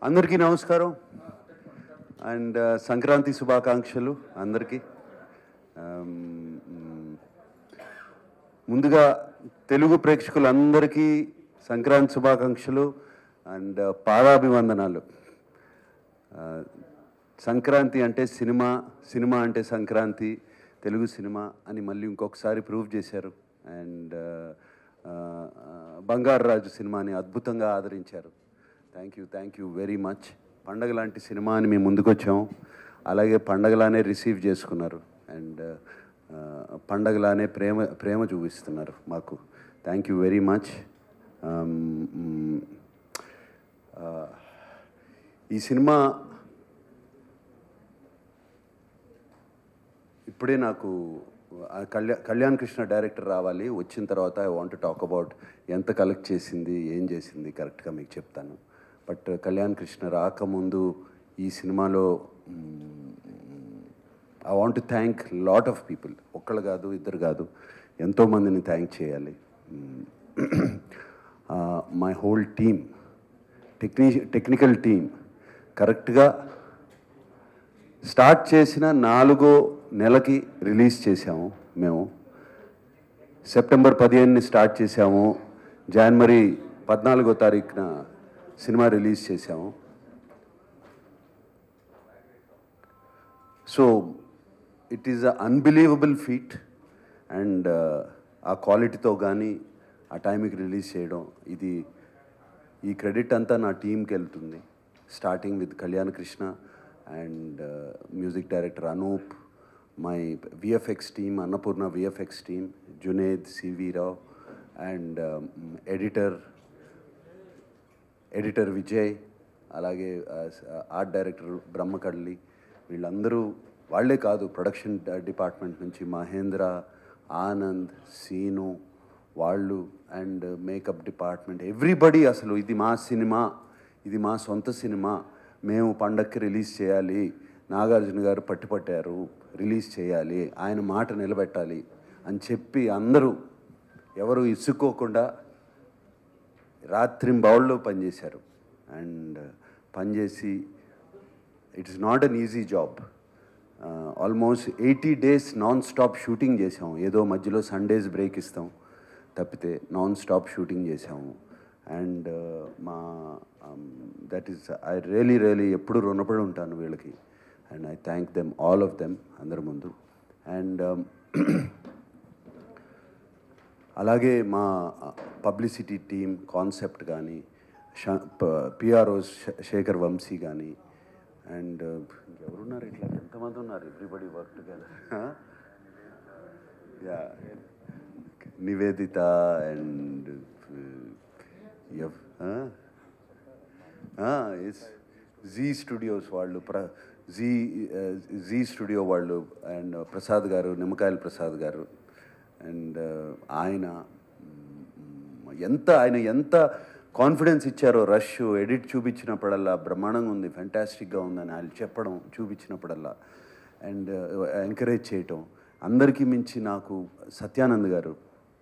అందరికీ నమస్కారం అండ్ సంక్రాంతి శుభాకాంక్షలు అందరికీ. ముందుగా తెలుగు ప్రేక్షకులందరికీ సంక్రాంతి శుభాకాంక్షలు అండ్ పాదాభివందనాలు. సంక్రాంతి అంటే సినిమా, సినిమా అంటే సంక్రాంతి, తెలుగు సినిమా అని మళ్ళీ ఇంకొకసారి ప్రూవ్ చేశారు. అండ్ బంగారు రాజు సినిమాని అద్భుతంగా ఆదరించారు. Thank you very much. పండగ లాంటి సినిమా అని మేము ముందుకు వచ్చాము, అలాగే పండగలానే రిసీవ్ చేసుకున్నారు అండ్ పండగలానే ప్రేమ చూపిస్తున్నారు మాకు. Thank you very much. ఈ సినిమా ఇప్పుడే నాకు కళ్యాణ్ కృష్ణ డైరెక్టర్ రావాలి, వచ్చిన తర్వాత ఐ వాంట్ టాక్ అబౌట్ ఎంత కలెక్ట్ చేసింది, ఏం చేసింది కరెక్ట్గా మీకు చెప్తాను. బట్ కళ్యాణ్ కృష్ణ రాకముందు ఈ సినిమాలో I want to thank lot of people. ఒక్కళ్ళు కాదు, ఇద్దరు కాదు, ఎంతోమందిని థ్యాంక్ చేయాలి. My whole team, technical team కరెక్ట్గా స్టార్ట్ చేసిన 4వ నెలకి రిలీజ్ చేసాము. మేము సెప్టెంబర్ 15ని స్టార్ట్ చేసాము, జనవరి 14వ తారీఖున సినిమా రిలీజ్ చేసాము. So it is a unbelievable feat and ఆ క్వాలిటీతో కానీ ఆ టైంకి రిలీజ్ చేయడం, ఈ క్రెడిట్ అంతా నా టీంకి వెళ్తుంది. Starting with Kalyan Krishna and music director Anoop, my VFX team, Annapurna VFX team, Junaid, CV Rao, and editor Vijay, alage art director Brahmakadli. వీళ్ళందరూ వాళ్ళే కాదు, ప్రొడక్షన్ డిపార్ట్మెంట్ నుంచి మహేంద్ర, ఆనంద్, సీను వాళ్ళు అండ్ మేకప్ డిపార్ట్మెంట్, ఎవ్రీబడి. అసలు ఇది మా సినిమా, ఇది మా సొంత సినిమా, మేము పండక్కి రిలీజ్ చేయాలి, నాగార్జున గారు పట్టుపట్టారు, రిలీజ్ చేయాలి, ఆయన మాట నిలబెట్టాలి అని చెప్పి అందరూ ఎవరు ఇసుక్కోకుండా రాత్రింబౌళ్ళు పనిచేశారు. అండ్ పనిచేసి it's not an easy job. Almost 80 days non stop shooting చేసాము. ఏదో మధ్యలో సండేస్ బ్రేక్ ఇస్తాం తప్పితే నాన్ స్టాప్ షూటింగ్ చేసాము. And that is I really ఎప్పుడు రుణపడి ఉంటాను వీళ్ళకి. And I thank them, all of them, అందరి ముందు. అండ్ అలాగే మా పబ్లిసిటీ టీమ్, కాన్సెప్ట్ కానీ, పిఆర్ఓస్ శేఖర్ వంశీ కానీ, అండ్ ఎవరున్నారు ఇట్లా ఎంతమంది ఉన్నారు, everybody work together. Yeah, Nivedita and Zee Studios వాళ్ళు, జీ స్టూడియో వాళ్ళు, అండ్ ప్రసాద్ గారు, నిమ్మకాయల ప్రసాద్ గారు. అండ్ ఆయన ఎంత కాన్ఫిడెన్స్ ఇచ్చారో, రష్ ఎడిట్ చూపించినప్పుడల్లా బ్రహ్మాండంగా ఉంది, ఫెంటాస్టిక్గా ఉందని వాళ్ళు చెప్పడం, చూపించినప్పుడల్లా అండ్ ఎంకరేజ్ చేయటం. అందరికీ మించి నాకు సత్యానంద్ గారు,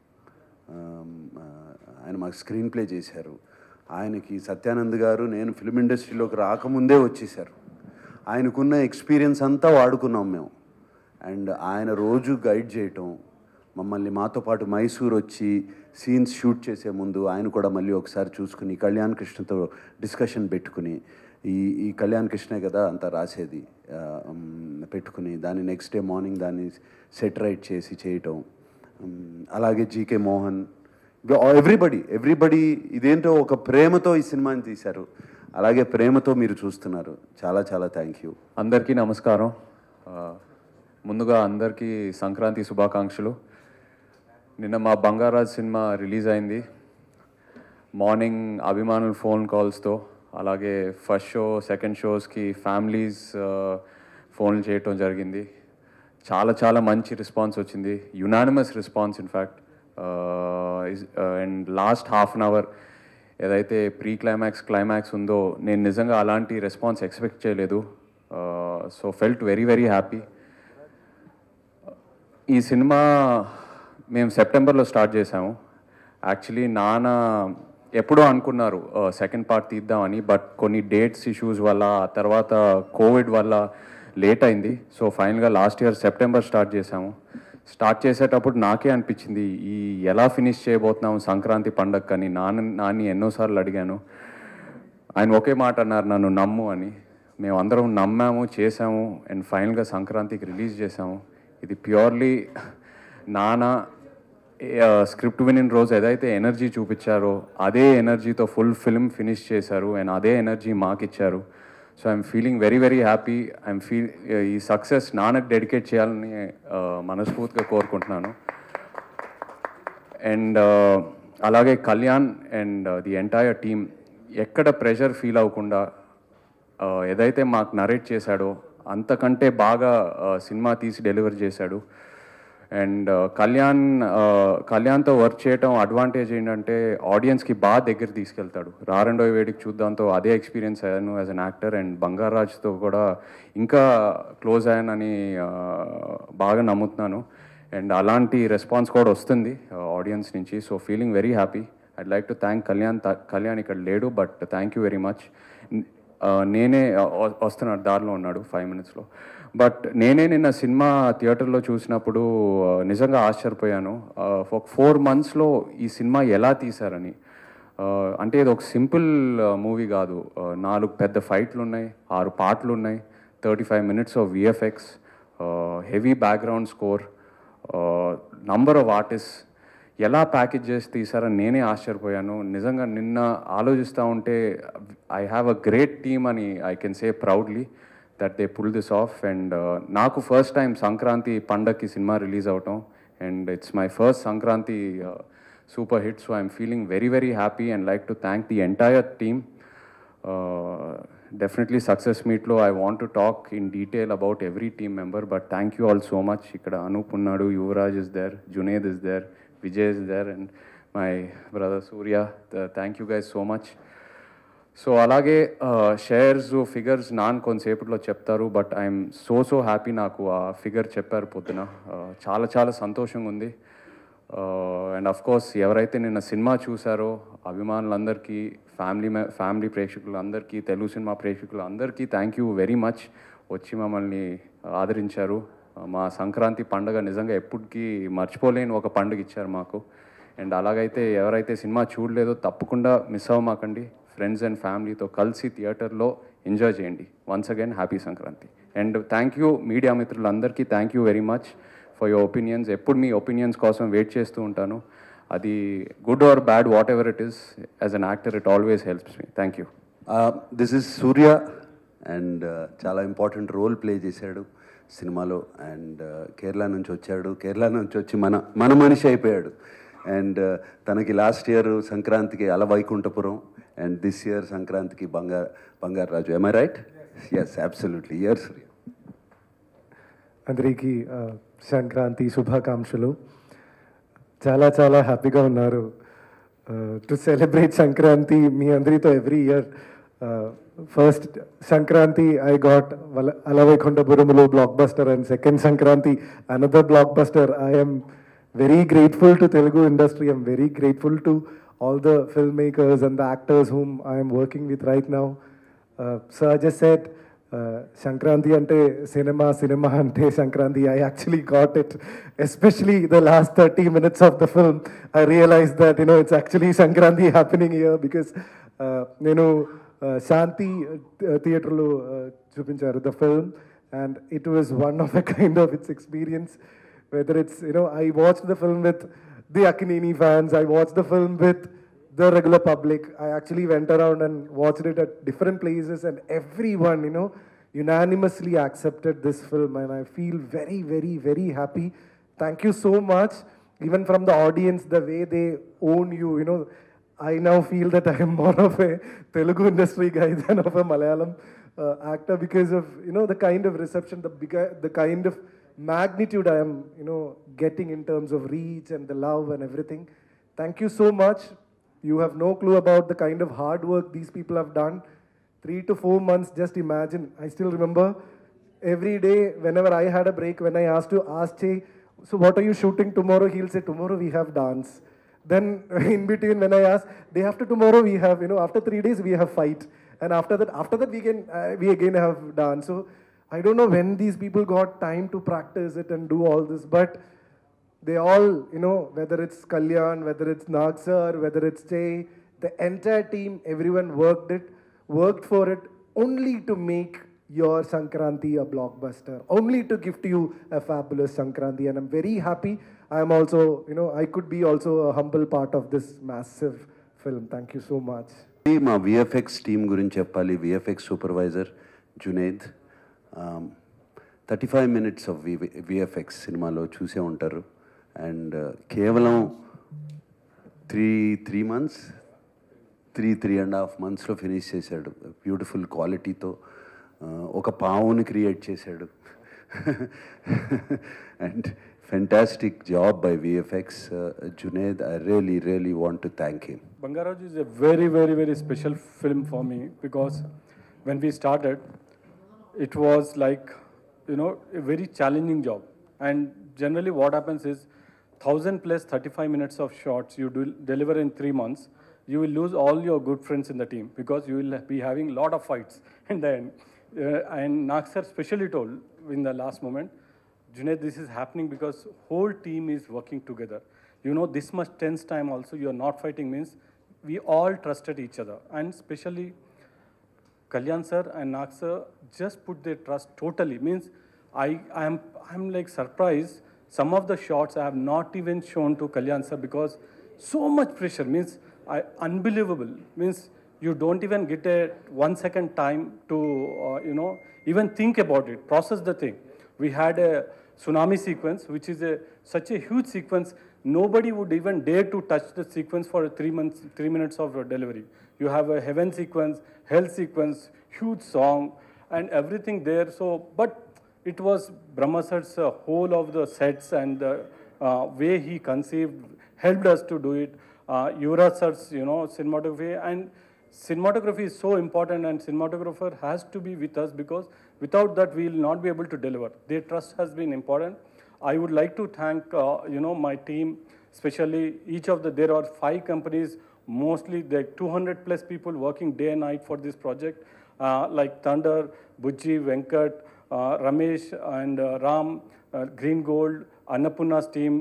ఆయన మాకు స్క్రీన్ ప్లే చేశారు. ఆయనకి సత్యానంద్ గారు నేను ఫిల్మ్ ఇండస్ట్రీలోకి రాకముందే వచ్చేసారు. ఆయనకున్న ఎక్స్పీరియన్స్ అంతా వాడుకున్నాం మేము. అండ్ ఆయన రోజు గైడ్ చేయటం, మమ్మల్ని మాతో పాటు మైసూర్ వచ్చి సీన్స్ షూట్ చేసే ముందు ఆయన కూడా మళ్ళీ ఒకసారి చూసుకుని కళ్యాణ్ కృష్ణతో డిస్కషన్ పెట్టుకుని, ఈ కళ్యాణ్ కృష్ణే కదా అంతా రాసేది, పెట్టుకుని దాన్ని నెక్స్ట్ డే మార్నింగ్ దాన్ని సెట్ రైట్ చేసి చేయటం. అలాగే జీకే మోహన్, ఎవ్రీబడి ఇదేంటో ఒక ప్రేమతో ఈ సినిమాని తీశారు. అలాగే ప్రేమతో మీరు చూస్తున్నారు. చాలా థ్యాంక్ యూ. అందరికీ నమస్కారం. ముందుగా అందరికీ సంక్రాంతి శుభాకాంక్షలు. నిన్న మా బంగారాజ్ సినిమా రిలీజ్ అయింది. మార్నింగ్ అభిమానుల ఫోన్ కాల్స్తో, అలాగే ఫస్ట్ షో, సెకండ్ షోస్కి ఫ్యామిలీస్ ఫోన్లు చేయటం జరిగింది. చాలా మంచి రెస్పాన్స్ వచ్చింది, unanimous response in fact. And last half an hour ఏదైతే ప్రీ క్లైమాక్స్ ఉందో, నేను నిజంగా అలాంటి రెస్పాన్స్ ఎక్స్పెక్ట్ చేయలేదు. So felt very happy. ఈ సినిమా మేము సెప్టెంబర్లో స్టార్ట్ చేసాము. యాక్చువల్లీ నాన్న ఎప్పుడో అనుకున్నారు సెకండ్ పార్ట్ తీద్దామని, బట్ కొన్ని డేట్స్ ఇష్యూస్ వల్ల, ఆ తర్వాత కోవిడ్ వల్ల లేట్ అయింది. సో ఫైనల్గా లాస్ట్ ఇయర్ సెప్టెంబర్ స్టార్ట్ చేసాము. స్టార్ట్ చేసేటప్పుడు నాకే అనిపించింది ఈ ఎలా ఫినిష్ చేయబోతున్నాము సంక్రాంతి పండగ అని. నాన్ని ఎన్నోసార్లు అడిగాను. ఆయన ఒకే మాట అన్నారు, నన్ను నమ్ము అని. మేము అందరం నమ్మాము, చేసాము, అండ్ ఫైనల్గా సంక్రాంతికి రిలీజ్ చేసాము. ఇది ప్యూర్లీ నాన్న స్క్రిప్ట్ వినిన రోజు ఏదైతే ఎనర్జీ చూపించారో అదే ఎనర్జీతో ఫుల్ ఫిల్మ్ ఫినిష్ చేశారు, అండ్ అదే ఎనర్జీ మాకు ఇచ్చారు. So I'm feeling very very happy. ఈ సక్సెస్ నాన్నకు డెడికేట్ చేయాలని మనస్ఫూర్తిగా కోరుకుంటున్నాను. అండ్ అలాగే Kalyan and the entire team ఎక్కడ ప్రెషర్ ఫీల్ అవ్వకుండా ఏదైతే మాకు నరేట్ చేశాడో అంతకంటే బాగా సినిమా తీసి డెలివర్ చేశాడు. అండ్ కళ్యాణ్తో వర్క్ చేయటం అడ్వాంటేజ్ ఏంటంటే ఆడియన్స్కి బాగా దగ్గర తీసుకెళ్తాడు. రారెండో వేడికి చూద్దాంతో అదే ఎక్స్పీరియన్స్ అయ్యాను యాజ్ అన్ యాక్టర్, అండ్ బంగారాజ్తో కూడా ఇంకా క్లోజ్ అయ్యానని బాగా నమ్ముతున్నాను. అండ్ అలాంటి రెస్పాన్స్ కూడా వస్తుంది ఆడియన్స్ నుంచి. So feeling very happy. I'd like to thank Kalyan ఇక్కడ లేడు, but thank you very much. నేనే వస్తున్నాడు, దారిలో ఉన్నాడు 5 minutesలో. బట్ నేనే నిన్న సినిమా థియేటర్లో చూసినప్పుడు నిజంగా ఆశ్చర్యపోయాను. ఒక 4 monthsలో ఈ సినిమా ఎలా తీశారని. అంటే ఇది ఒక సింపుల్ మూవీ కాదు. 4 పెద్ద ఫైట్లు ఉన్నాయి, 6 పాటలు ఉన్నాయి, 35 minutes of VFX, heavy background score, number of artist. ఎలా ప్యాకేజ్ చేసి తీసారని నేనే ఆశ్చర్యపోయాను. నిజంగా నిన్న ఆలోచిస్తూ ఉంటే I have a great team అని I can say proudly that they pull this off. And నాకు ఫస్ట్ టైం సంక్రాంతి పండగకి సినిమా రిలీజ్ అవటం, and it's my first Sankranti super hit. So I'm feeling very very happy and like to thank the entire team. Definitely success మీట్లో I want to talk in detail about every team member, but thank you all so much. ఇక్కడ అనూప్ ఉన్నాడు, Yuvraj is there, Juned is there, Vijay is there, and my brother Surya. Thank you guys so much. So అలాగే shares figures కొంతసేపట్లో చెప్తారు, but I'm so happy. నాకు ఆ figure చెప్పారు పొద్దున, చాలా సంతోషంగా ఉంది. అండ్ అఫ్ కోర్స్ ఎవరైతే నిన్న సినిమా చూసారో అభిమానులందరికీ, ఫ్యామిలీ ప్రేక్షకులందరికీ, తెలుగు సినిమా ప్రేక్షకులందరికీ థ్యాంక్ యూ వెరీ మచ్. వచ్చి మమ్మల్ని ఆదరించారు. మా సంక్రాంతి పండుగ నిజంగా ఎప్పటికీ మర్చిపోలేని ఒక పండుగ ఇచ్చారు మాకు. అండ్ అలాగైతే ఎవరైతే సినిమా చూడలేదో తప్పకుండా మిస్ అవ్వమాకండి. ఫ్రెండ్స్ అండ్ ఫ్యామిలీతో కలిసి థియేటర్లో ఎంజాయ్ చేయండి. Once again happy Sankranti. And thank you media మిత్రులందరికీ, thank you very much for your opinions. ఎప్పుడు మీ ఒపీనియన్స్ కోసం వెయిట్ చేస్తూ ఉంటాను. అది good or bad, whatever it is, as an actor it always helps me. Thank you. This is Surya, and చాలా important role play చేశాడు సినిమాలో. And Kerala నుంచి వచ్చాడు, కేరళ నుంచి వచ్చి మన మనిషి అయిపోయాడు. అండ్ తనకి లాస్ట్ ఇయర్ సంక్రాంతికి అలవైకుంఠపురం, అండ్ దిస్ ఇయర్ సంక్రాంతికి Bangarraju. Am I right? Yes, absolutely. Year Surya. అందరికీ సంక్రాంతి శుభాకాంక్షలు. చాలా హ్యాపీగా ఉన్నారు టు సెలబ్రేట్ సంక్రాంతి మీ అందరితో every year. First Sankranti I got Alavaikuntapurumulo blockbuster, and second Sankranti another blockbuster. I am very grateful to Telugu industry. I'm very grateful to all the filmmakers and the actors whom I am working with right now. So I just said Sankranti ante cinema ante Sankranti. I actually got it, especially the last 30 minutes of the film. I realized that it's actually Sankranti happening here, because Shanti థియేటర్లో చూపించారు the film, and it was one of a kind of it's experience. Whether it's I watch the film with the Akkineni fans, I watch the film with the regular public. I actually went around and watched it at different places, and everyone unanimously accepted this film, and I feel very happy. Thank you so much. Even from the audience, the way they own you, I now feel that I am more of a Telugu industry guy than of a Malayalam actor, because of the kind of reception, the kind of magnitude I am getting in terms of reach and the love and everything. Thank you so much. You have no clue about the kind of hard work these people have done. 3 to 4 months, just imagine. I still remember every day whenever I had a break, when I asked to ask Che, so what are you shooting tomorrow? He'll say, tomorrow we have dance. Then in between, when I asked, day after tomorrow we have, after 3 days we have fight, and after that we again have dance. So I don't know when these people got time to practice it and do all this, but they all, whether it's Kalyan, whether it's Nag sir, whether it's Jay, the entire team, everyone worked for it only to make your Sankranti a blockbuster, only to gift you a fabulous Sankranti. And I'm very happy. I'm also, I could be also a humble part of this massive film. Thank you so much. మా VFX team గురించి చెప్పాలి. VFX supervisor Juned. 35 minutes of VFX సినిమాలో చూసే ఉంటారు. And కేవలం 3 months, 3.5 monthsలో finish చేశాడు. Beautiful క్వాలిటీతో ఒక పావుని క్రియేట్ చేశాడు. And fantastic job by VFX. Junaid, I really want to thank him. Bangaraj is a very, very, very special film for me because when we started, it was like, a very challenging job. And generally what happens is 1,000 plus 35 minutes of shots you do deliver in 3 months, you will lose all your good friends in the team because you will be having a lot of fights in the end. And Nag sir specially told in the last moment, Junaid, this is happening because whole team is working together. This much tense time also, you are not fighting means we all trusted each other. And especially Kalyan sir and Nag sir just put their trust totally. Means I'm like surprised. Some of the shots I have not even shown to Kalyan sir because so much pressure. Means unbelievable. Means you don't even get a 1 second time to, even think about it, process the thing. We had a tsunami sequence, which is such a huge sequence. Nobody would even dare to touch the sequence for 3 minutes of delivery. You have a heaven sequence, hell sequence, huge song, and everything there. So, but it was Brahma sir's whole of the sets and the way he conceived helped us to do it. Yuvraj sir's, cinematography, and cinematography is so important, and cinematographer has to be with us because without that we will not be able to deliver. Their trust has been important. I would like to thank my team, especially there are 5 companies, mostly the 200 plus people working day and night for this project, like Thunder, Bujji, Venkat, Ramesh and Ram, Green Gold, Annapurna's team,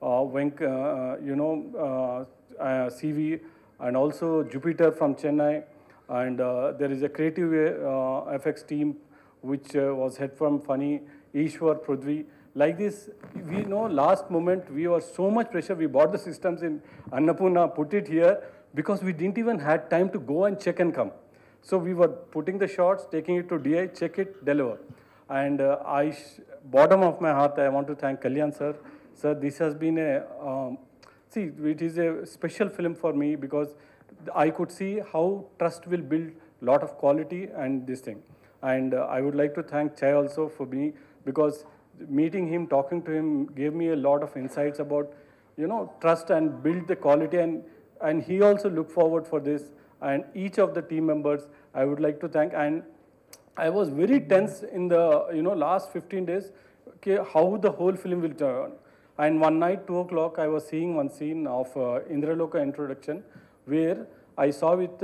CV, and also Jupiter from Chennai, and there is a creative FX team which was head from Funny, Ishwar, Prudvi. Like this, we know last moment we were so much pressure, we bought the systems in Annapurna, put it here, because we didn't even had time to go and check and come. So we were putting the shots, taking it to DI, check it, deliver. And bottom of my heart, I want to thank Kalyan sir. Sir, this has been it is a special film for me because I could see how trust will build lot of quality and this thing. And I would like to thank Chai also for me because meeting him, talking to him gave me a lot of insights about, trust and build the quality. And he also looked forward for this. And each of the team members, I would like to thank. And I was very tense in the, last 15 days, how the whole film will turn. And one night, 2 o'clock, I was seeing one scene of Indraloka introduction where I saw with,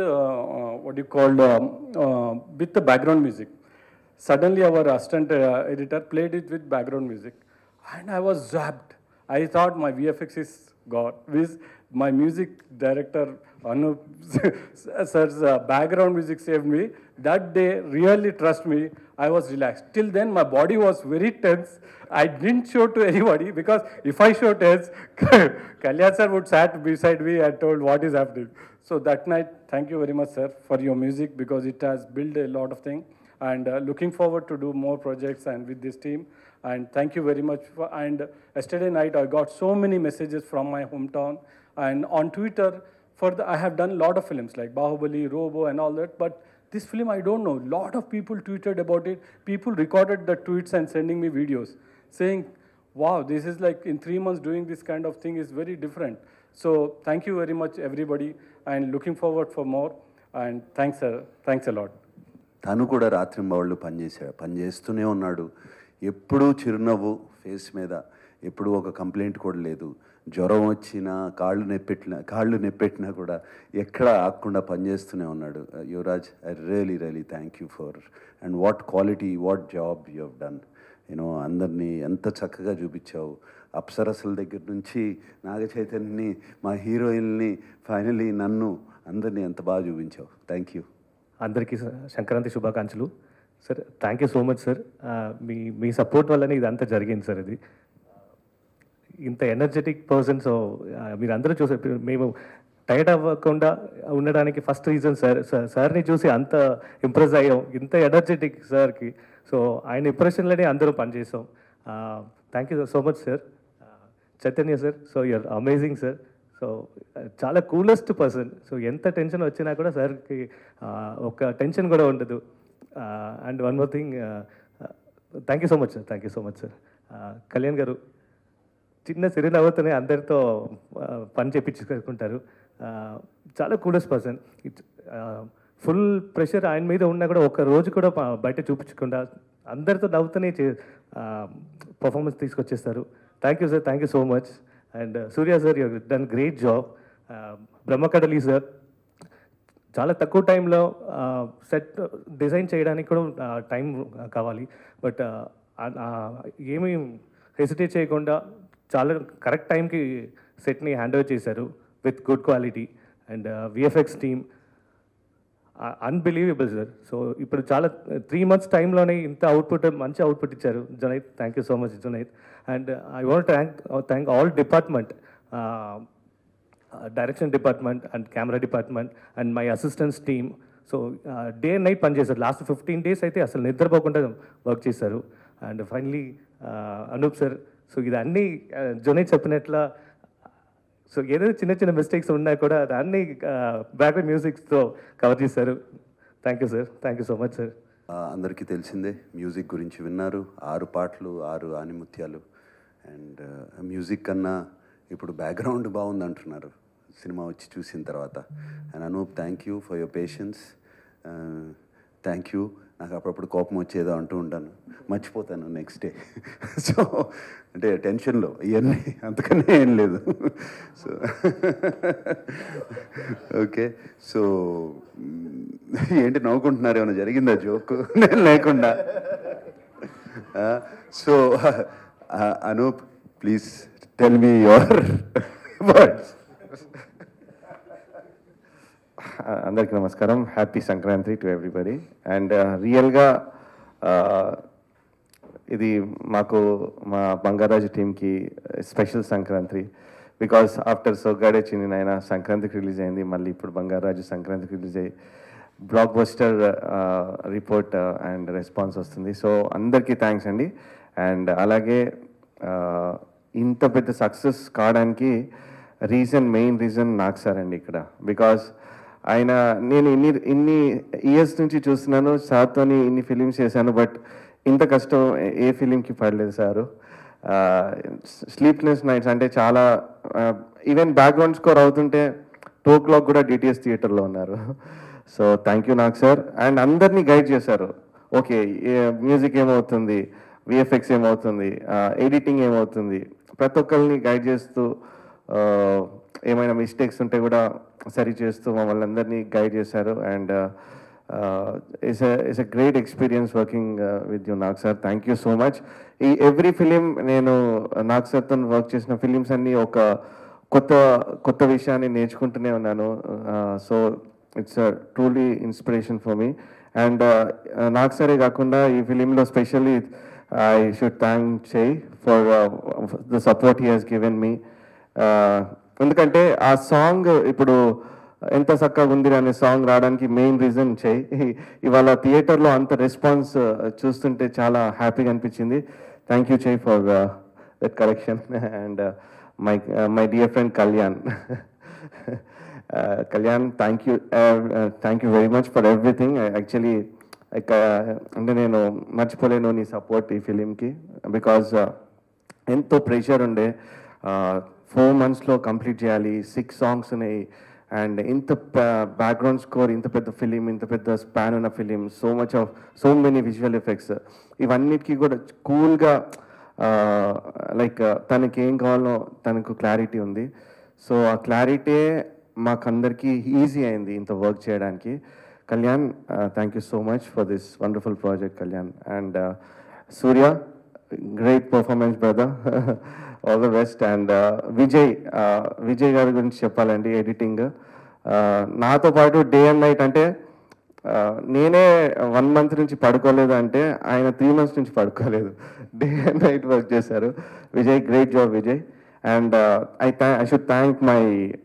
with the background music. Suddenly our assistant editor played it with background music. And I was zapped. I thought my VFX is God. With my music director, Anup sir's background music saved me. That day, really trust me, I was relaxed. Till then, my body was very tense. I didn't show to anybody because if I show tense, Kalyan sir would sat beside me and told what is happening. So that night, thank you very much, sir, for your music because it has built a lot of things. And looking forward to do more projects and with this team. And thank you very much. And yesterday night, I got so many messages from my hometown. And on Twitter, I have done a lot of films like Bahubali, Robo and all that. But this film, I don't know. A lot of people tweeted about it. People recorded the tweets and sending me videos saying, wow, this is like in 3 months doing this kind of thing is very different. So thank you very much, everybody. And looking forward for more. And thanks, sir. Thanks a lot. తను కూడా రాత్రింబవళ్ళు పనిచేస్తూనే ఉన్నాడు. ఎప్పుడూ చిరునవ్వు face మీద. ఎప్పుడు ఒక కంప్లైంట్ కూడా లేదు. జ్వరం వచ్చినా కాళ్ళు నెప్పెట్టినా కూడా ఎక్కడ ఆగకుండా పనిచేస్తూనే ఉన్నాడు. Yuvraj, I really thank you for and what quality, what job you have done. అందరినీ ఎంత చక్కగా చూపించావు. అప్సరసల దగ్గర నుంచి నాగ చైతన్యని, మా హీరోయిన్ని, ఫైనలీ నన్ను, అందరినీ ఎంత బాగా చూపించావు. Thank you. అందరికీ సంక్రాంతి శుభాకాంక్షలు. Sir thank you so much sir. మీ సపోర్ట్ వల్లనే ఇదంతా జరిగింది సార్. ఇది ఇంత ఎనర్జెటిక్ పర్సన్. సో మీరు అందరూ చూసారు, మేము టైర్డ్ అవ్వకుండా ఉండడానికి ఫస్ట్ రీజన్ సార్ని చూసి అంత ఇంప్రెస్ అయ్యాం, ఇంత ఎనర్జెటిక్ సార్కి. సో ఆయన ఇంప్రెషన్లోనే అందరూ పనిచేసాం. Thank you so much sir. Chaitanya sir, so you are amazing sir. So చాలా కూలెస్ట్ పర్సన్. సో ఎంత టెన్షన్ వచ్చినా కూడా సార్కి ఒక టెన్షన్ కూడా ఉండదు. And one more thing, thank you so much sir. Thank you so much sir. Kalyan గారు చిన్న చిరునవ్వుతోనే అందరితో పని చేయించుకుంటారు. చాలా కూలెస్ట్ పర్సన్. ఫుల్ ప్రెషర్ ఆయన మీద ఉన్నా కూడా ఒక రోజు కూడా బయట చూపించకుండా అందరితో నవ్వుతూనే పర్ఫార్మెన్స్ తీసుకొచ్చేస్తారు. Thank you sir. Thank you so much. And Surya sir, you done great job. Brahmakadali sir, చాలా తక్కువ టైంలో సెట్ డిజైన్ చేయడానికి కూడా టైం కావాలి. బట్ ఏమీ హెసిటేట్ చేయకుండా చాలా కరెక్ట్ టైంకి సెట్ని హ్యాండ్ ఓవర్ చేశారు with good quality. And VFX team unbelievable sir. So ఇప్పుడు చాలా 3 months టైంలోనే ఇంత అవుట్పుట్, మంచి అవుట్పుట్ ఇచ్చారు. Junaid, thank you so much Junaid. And I want thank all department, direction department and camera department and my assistants team. So day and night పనిచేశారు. Last 15 days అయితే అసలు నిద్రపోకుండా వర్క్ చేశారు. And finally Anoop sir. So ఇదన్నీ Junaid చెప్పినట్ల, so ఏదైనా చిన్న చిన్న mistakes ఉన్నా కూడా దాన్ని బ్యాక్గ్రౌండ్ మ్యూజిక్తో కవర్ చేశారు. Thank you sir. Thank you so much sir. అందరికీ తెలిసిందే, మ్యూజిక్ గురించి విన్నారు. 6 పాటలు, 6 ఆనిముత్యాలు. అండ్ మ్యూజిక్ కన్నా ఇప్పుడు బ్యాక్గ్రౌండ్ బాగుంది అంటున్నారు సినిమా వచ్చి చూసిన తర్వాత. And Anoop, thank you for your patience. Thank you. నాకు అప్పుడప్పుడు కోపం వచ్చేదో అంటూ ఉంటాను, మర్చిపోతాను నెక్స్ట్ డే. సో అంటే టెన్షన్లో ఇవన్నీ, అంతకనే ఏం లేదు. So okay. సో ఏంటి నవ్వుకుంటున్నారు? ఏమైనా జరిగిందా జోక్? నేను లేకుండా. So Anoop, please tell me your words. అందరికీ నమస్కారం. Happy Sankranti to everybody. And రియల్గా ఇది మాకు, మా బంగారాజు టీమ్కి special Sankranti. Because after Soggade Chinni Nayana సంక్రాంతికి రిలీజ్ అయింది, మళ్ళీ ఇప్పుడు బంగారాజు సంక్రాంతికి రిలీజ్ అయ్యి blockbuster report and response వస్తుంది. సో అందరికీ థ్యాంక్స్ అండి. అండ్ అలాగే ఇంత పెద్ద సక్సెస్ కావడానికి మెయిన్ రీజన్ నాకు సార్ అండి ఇక్కడ. బికాస్ ఆయన, నేను ఇన్ని ఇయర్స్ నుంచి చూస్తున్నాను, సార్తో ఇన్ని ఫిలిమ్స్ చేశాను, బట్ ఇంత కష్టం ఏ ఫిలింకి పడలేదు సారు. స్లీప్లెస్ నైట్స్ అంటే చాలా, ఈవెన్ బ్యాక్గ్రౌండ్ స్కోర్ అవుతుంటే 2 o'clock కూడా డిటిఎస్ థియేటర్లో ఉన్నారు. సో థ్యాంక్ యూ నాకు సార్. అండ్ అందరినీ గైడ్ చేశారు. ఓకే, మ్యూజిక్ ఏమవుతుంది, విఎఫ్ఎక్స్ ఏమవుతుంది, ఎడిటింగ్ ఏమవుతుంది, ప్రతి ఒక్కరిని గైడ్ చేస్తూ ఏమైనా మిస్టేక్స్ ఉంటే కూడా సరి చేస్తూ మమ్మల్ని అందరినీ గైడ్ చేశారు. And it's a great experience working with you Nag sir. Thank you so much. ఈ ఎవ్రీ ఫిలిం, నేను నాగ్ సార్తో వర్క్ చేసిన ఫిలిమ్స్ అన్నీ ఒక కొత్త విషయాన్ని నేర్చుకుంటూనే ఉన్నాను. So it's truly inspiration for me. And Nag సారే కాకుండా ఈ ఫిలింలో specially I should thank Chay for the support he has given me. ఎందుకంటే ఆ సాంగ్ ఇప్పుడు ఎంత చక్కగా ఉంది అనే సాంగ్ రావడానికి మెయిన్ రీజన్ చై. ఇవాళ థియేటర్లో అంత రెస్పాన్స్ చూస్తుంటే చాలా హ్యాపీగా అనిపించింది. Thank you Chay for that collection. And my dear friend Kalyan. Kalyan, thank you very much for everything. Actually అంటే నేను మర్చిపోలేను నీ సపోర్ట్ ఈ ఫిలింకి. బికాజ్ ఎంతో ప్రెషర్ ఉండే, 4 monthsలో కంప్లీట్ చేయాలి, 6 songs ఉన్నాయి. అండ్ ఇంత బ్యాక్గ్రౌండ్ స్కోర్, ఇంత పెద్ద ఫిలిం, ఇంత పెద్ద స్పాన్ ఉన్న film, so many visual effects, ఇవన్నిటికీ కూడా కూల్గా లైక్ తనకి ఏం కావాలో తనకు క్లారిటీ ఉంది. సో ఆ క్లారిటీ మాకందరికీ ఈజీ అయింది ఇంత వర్క్ చేయడానికి. Kalyan, thank you so much for this wonderful project Kalyan. And Surya, great performance brother, all the best. And Vijay గారి గురించి చెప్పాలండి, ఎడిటింగ్ నాతో పాటు డే అండ్ నైట్. అంటే నేనే 1 month నుంచి పడుకోలేదు అంటే ఆయన 3 months నుంచి పడుకోలేదు, డే అండ్ నైట్ వర్క్ చేశారు. Vijay, great job Vijay. And I should thank my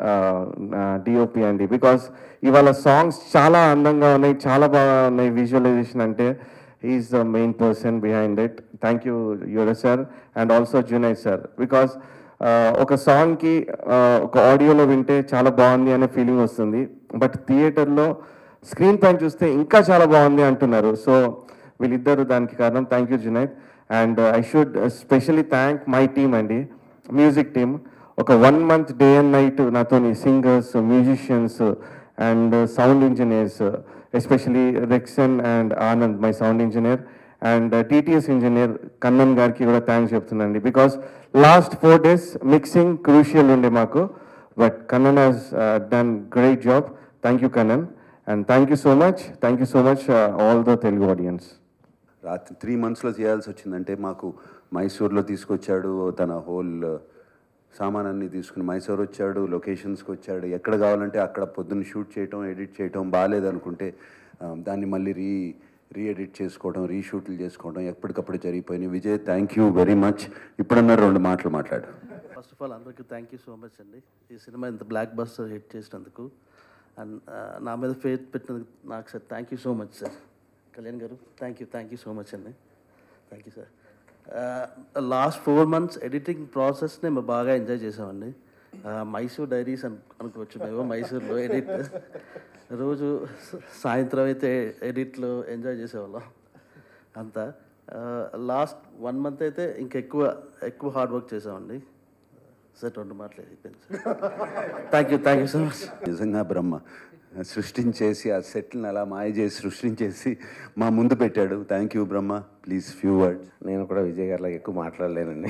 DOP అండి, బికాస్ ఇవాళ సాంగ్స్ చాలా అందంగా ఉన్నాయి, చాలా బాగా ఉన్నాయి. విజువలైజేషన్ అంటే is the main person behind it. Thank you your sir and also Junaid sir. Because ఒక సాంగ్కి ఒక ఆడియోలో వింటే చాలా బాగుంది అనే ఫీలింగ్ వస్తుంది, బట్ థియేటర్లో స్క్రీన్ పైన చూస్తే ఇంకా చాలా బాగుంది అంటున్నారు. సో వీళ్ళిద్దరు దానికి కారణం. Thank you Junaid. And I should specially thank my team అండి, మ్యూజిక్ టీమ్. ఒక 1 month డే అండ్ నైట్ నాతోని singers, musicians and sound engineers, especially Rexon and Anand my sound engineer, and TTS engineer Kannan గారికి కూడా థ్యాంక్స్ చెప్తున్నాండి. Because last 4 days mixing crucial ఉండే మాకు, but Kannan has done great job. Thank you Kannan. And thank you so much all the Telugu audience. రాత్రి 3 monthsలో చేయాల్సి వచ్చిందంటే మాకు మైసూర్లో తీసుకొచ్చాడు, తన హోల్ సామానాన్ని తీసుకుని మైసూర్ వచ్చాడు, లొకేషన్స్కి వచ్చాడు, ఎక్కడ కావాలంటే అక్కడ పొద్దున్న షూట్ చేయటం, ఎడిట్ చేయటం, బాగాలేదనుకుంటే దాన్ని మళ్ళీ రీఎడిట్ చేసుకోవడం, రీషూట్లు చేసుకోవడం ఎప్పటికప్పుడు జరిగిపోయినాయి. Vijay, thank you very much. ఇప్పుడన్నా 2 మాటలు మాట్లాడు. ఫస్ట్ ఆఫ్ ఆల్ అందరికీ థ్యాంక్ యూ సో మచ్ అండి, ఈ సినిమా ఇంత బ్లాక్ బస్టర్ హిట్ చేసినందుకు. అండ్ నా మీద ఫేత్ పెట్టినందుకు నాకు sir thank you so much sir. Kalyan గారు థ్యాంక్ యూ సో మచ్ అండి. Thank you sir. Last 4 months editing ప్రాసెస్ని మేము బాగా ఎంజాయ్ చేసామండి. మైసూర్ డైరీస్ అనుకోవచ్చు మేము, మైసూర్లో ఎడిట్ రోజు సాయంత్రం అయితే ఎడిట్లో ఎంజాయ్ చేసేవాళ్ళం అంతా. లాస్ట్ 1 month అయితే ఎక్కువ హార్డ్ వర్క్ చేసామండి సార్. 2 మాటలు అయిపోయింది sir. Thank you so much. నిజంగా బ్రహ్మ సృష్టించేసి ఆ సెట్లను అలా మాయ చేసి సృష్టించేసి మా ముందు పెట్టాడు. Thank you Brahma. Please few words. నేను కూడా విజయ్ గారిలాగా ఎక్కువ మాట్లాడలేనండి.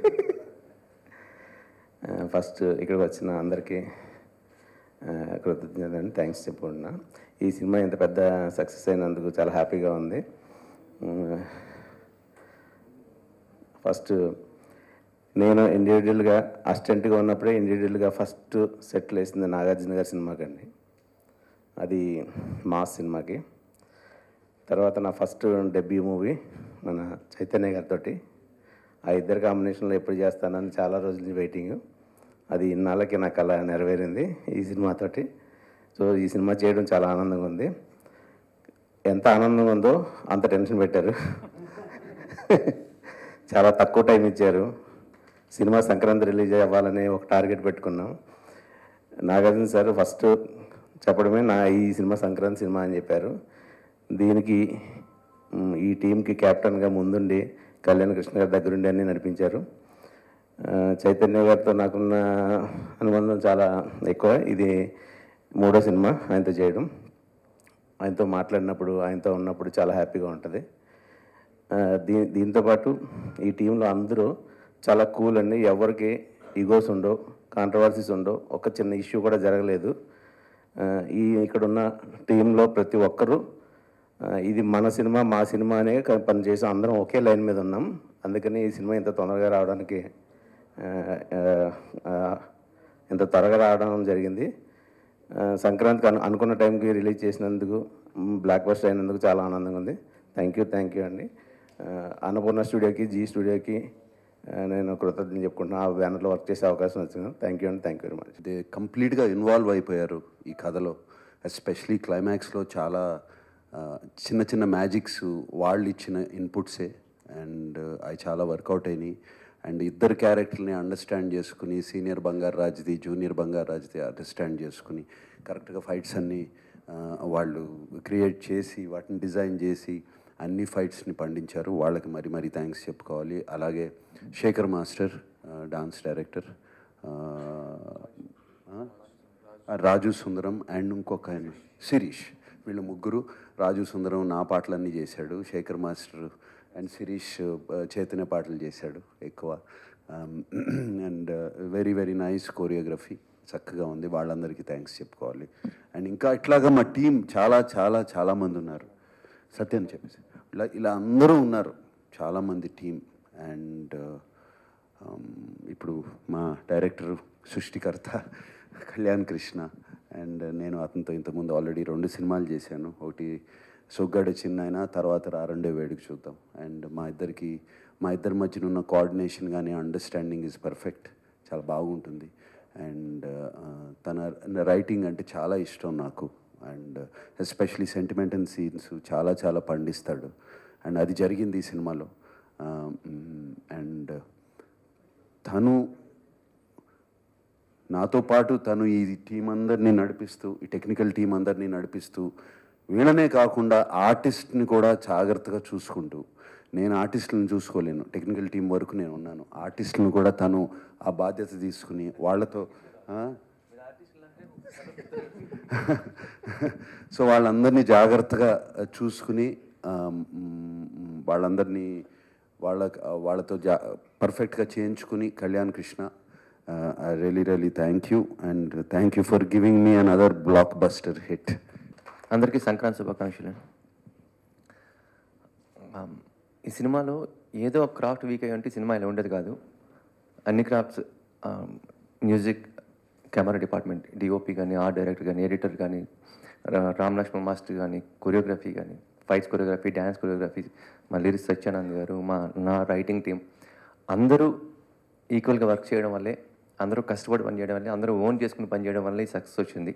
ఫస్ట్ ఇక్కడికి వచ్చిన అందరికీ కృతజ్ఞతలు, థ్యాంక్స్ చెప్పుకుంటున్నా. ఈ సినిమా ఇంత పెద్ద సక్సెస్ అయినందుకు చాలా హ్యాపీగా ఉంది. ఫస్ట్ నేను ఇండివిజువల్గా అసిస్టెంట్గా ఉన్నప్పుడే ఇండివిజువల్గా ఫస్ట్ సెటిల్ వేసింది నాగార్జున గారి సినిమాకండి, అది మాస్ సినిమాకి. తర్వాత నా ఫస్ట్ డెబ్యూ మూవీ మన చైతన్య గారితో, ఆ ఇద్దరు కాంబినేషన్లో ఎప్పుడు చేస్తానని చాలా రోజుల నుంచి వెయిటింగ్. అది ఇన్నాళ్ళకి నా కళ నెరవేరింది ఈ సినిమాతోటి. సో ఈ సినిమా చేయడం చాలా ఆనందంగా ఉంది. ఎంత ఆనందంగా ఉందో అంత టెన్షన్ పెట్టారు. చాలా తక్కువ టైం ఇచ్చారు. సినిమా సంక్రాంతి రిలీజ్ అవ్వాలని ఒక టార్గెట్ పెట్టుకున్నాం. నాగార్జున సార్ ఫస్ట్ చెప్పడమే ఈ సినిమా సంక్రాంతి సినిమా అని చెప్పారు. దీనికి ఈ టీంకి కెప్టెన్గా ముందుండి కళ్యాణ్ కృష్ణ గారి దగ్గరుండి అన్నీ నడిపించారు. చైతన్య గారితో నాకున్న అనుబంధం చాలా ఎక్కువ. ఇది 3వ సినిమా ఆయనతో చేయడం. ఆయనతో మాట్లాడినప్పుడు, ఆయనతో ఉన్నప్పుడు చాలా హ్యాపీగా ఉంటుంది. దీంతోపాటు ఈ టీంలో అందరూ చాలా కూల్ అండి. ఎవరికి ఈగోస్ ఉండవు, కాంట్రవర్సీస్ ఉండవు, ఒక చిన్న ఇష్యూ కూడా జరగలేదు. ఇక్కడున్న టీంలో ప్రతి ఒక్కరూ ఇది మన సినిమా, మా సినిమా అనే పనిచేసి అందరం ఒకే లైన్ మీద ఉన్నాం. అందుకని ఈ సినిమా ఇంత తొందరగా రావడం జరిగింది. సంక్రాంతికి అనుకున్న టైంకి రిలీజ్ చేసినందుకు, బ్లాక్ బస్టర్ అయినందుకు చాలా ఆనందంగా ఉంది. థ్యాంక్ యూ అండి. అన్నపూర్ణ స్టూడియోకి, జీ స్టూడియోకి నేను కృతజ్ఞతలు చెప్పుకుంటున్నాను. ఆ బ్యానర్లో వర్క్ చేసే అవకాశం వచ్చింది. Thank you very much. They కంప్లీట్గా ఇన్వాల్వ్ అయిపోయారు ఈ కథలో. ఎస్పెషలీ క్లైమాక్స్లో చాలా చిన్న చిన్న మ్యాజిక్స్ వాళ్ళు ఇచ్చిన ఇన్పుట్సే, అండ్ అవి చాలా వర్కౌట్ అయినాయి. అండ్ ఇద్దరు క్యారెక్టర్ని అండర్స్టాండ్ చేసుకుని, సీనియర్ బంగారు రాజ్ది, జూనియర్ బంగారు రాజ్ది అండర్స్టాండ్ చేసుకుని కరెక్ట్గా ఫైట్స్ అన్నీ వాళ్ళు క్రియేట్ చేసి, వాటిని డిజైన్ చేసి అన్ని ఫైట్స్ని పండించారు. వాళ్ళకి మరీ థ్యాంక్స్ చెప్పుకోవాలి. అలాగే Shekhar master, dance director, Raju Sundaram, and ఇంకొక ఆయన శిరీష్, వీళ్ళు ముగ్గురు. రాజు సుందరం నా పాటలన్నీ చేశాడు, శేఖర్ మాస్టర్ అండ్ శిరీష్ చైతన్య పాటలు చేశాడు ఎక్కువ. And very very nice choreography, చక్కగా ఉంది. వాళ్ళందరికీ థ్యాంక్స్ చెప్పుకోవాలి. అండ్ ఇంకా ఇట్లాగా మా టీం చాలా చాలా చాలామంది ఉన్నారు. సత్యం చెప్పేసి ఇలా అందరూ ఉన్నారు, చాలామంది టీం. అండ్ ఇప్పుడు మా డైరెక్టర్ సృష్టికర్త కళ్యాణ్ కృష్ణ, అండ్ నేను అతనితో ఇంతకుముందు ఆల్రెడీ 2 సినిమాలు చేశాను. ఒకటి సొగ్గాడ చిన్నాయన, తర్వాత రారండే వేడుక చూద్దాం. అండ్ మా ఇద్దరి మధ్యన ఉన్న కోఆర్డినేషన్ కానీ అండర్స్టాండింగ్ ఈజ్ పర్ఫెక్ట్, చాలా బాగుంటుంది. అండ్ తన రైటింగ్ అంటే చాలా ఇష్టం నాకు. అండ్ ఎస్పెషలీ సెంటిమెంటల్ సీన్స్ చాలా చాలా పండిస్తాడు. అండ్ అది జరిగింది ఈ సినిమాలో. అండ్ తను నాతో పాటు తను ఈ టీం అందరినీ నడిపిస్తూ, ఈ టెక్నికల్ టీం అందరినీ నడిపిస్తూ, వీళ్ళనే కాకుండా ఆర్టిస్ట్ని కూడా జాగ్రత్తగా చూసుకుంటూ, నేను ఆర్టిస్టులను చూసుకోలేను, టెక్నికల్ టీం వరకు నేను ఉన్నాను, ఆర్టిస్టులను కూడా తను ఆ బాధ్యత తీసుకుని వాళ్ళతో సో వాళ్ళందరినీ జాగ్రత్తగా చూసుకుని వాళ్ళతో పర్ఫెక్ట్గా చేయించుకుని Kalyan Krishna, I really thank you, and thank you for giving me another blockbuster hit. అందరికీ సంక్రాంతి శుభాకాంక్షలు. ఈ సినిమాలో ఏదో ఒక క్రాఫ్ట్ వీక్ అయ్యి ఉంటే సినిమా ఇలా ఉండేది కాదు. అన్ని crafts, music, camera department, DOP కానీ, ఆర్ట్ డైరెక్టర్ కానీ, ఎడిటర్ కానీ, రామ్ లక్ష్మణ్ మాస్టర్ కానీ, కొరియోగ్రఫీ కానీ, ఫైట్స్ కొరియోగ్రఫీ, డ్యాన్స్ కొరియోగ్రఫీ, మా లిరిక్స్ సత్యానంద్ గారు, నా రైటింగ్ టీం అందరూ ఈక్వల్గా వర్క్ చేయడం వల్లే, అందరూ కష్టపడి పనిచేయడం వల్లే, అందరూ ఓన్ చేసుకుని పనిచేయడం వల్లే ఈ సక్సెస్ వచ్చింది.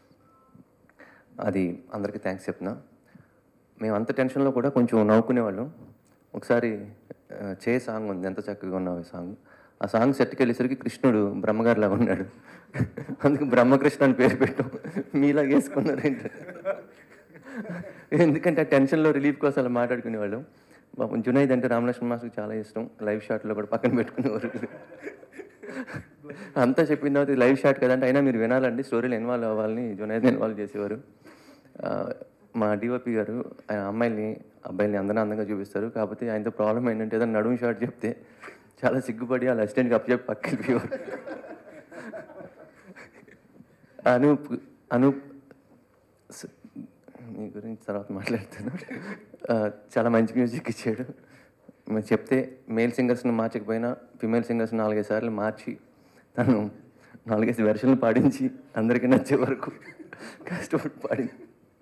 అది అందరికీ థ్యాంక్స్ చెప్తున్నా. మేము అంత టెన్షన్లో కూడా కొంచెం నవ్వుకునేవాళ్ళం. ఒకసారి చే సాంగ్ ఉంది, ఎంత చక్కగా ఉన్నావు ఈ సాంగ్. ఆ సాంగ్ సెట్కి వెళ్ళేసరికి కృష్ణుడు బ్రహ్మగారిలాగా ఉన్నాడు. అందుకు బ్రహ్మకృష్ణ అని పేరు పెట్టాం. మీలాగా వేసుకున్నారు ఏంటి? ఎందుకంటే ఆ టెన్షన్లో రిలీఫ్ కోసం అలా మాట్లాడుకునేవాళ్ళం. పాపం జునైద్ అంటే రామలక్ష్మణ్ మాస్టర్కి చాలా ఇష్టం. లైవ్ షాట్లో కూడా పక్కన పెట్టుకునేవారు. అంతా చెప్పిన తర్వాత లైవ్ షాట్ కదంటే అయినా మీరు వినాలండి, స్టోరీలో ఇన్వాల్వ్ అవ్వాలని జునైద్ ఇన్వాల్వ్ చేసేవారు. మా డిఓపి గారు ఆయన అమ్మాయిల్ని అబ్బాయిల్ని అందరినీ అందంగా చూపిస్తారు. కాకపోతే ఆయనతో ప్రాబ్లం ఏంటంటే ఏదైనా నడుము షాట్ చెప్తే చాలా సిగ్గుపడి వాళ్ళ అసిస్టెంట్కి అప్పచెప్పి పక్కకి వెళ్ళేవారు. అనూప్ మీ గురించి తర్వాత మాట్లాడుతాను. చాలా మంచి మ్యూజిక్ ఇచ్చాడు. మేము చెప్తే మేల్ సింగర్స్ని మార్చకపోయినా ఫిమేల్ సింగర్స్ని 4-5 సార్లు మార్చి తను 4-5 వెర్షన్లు పాడించి అందరికీ నచ్చే వరకు కష్టపడి పాడింది.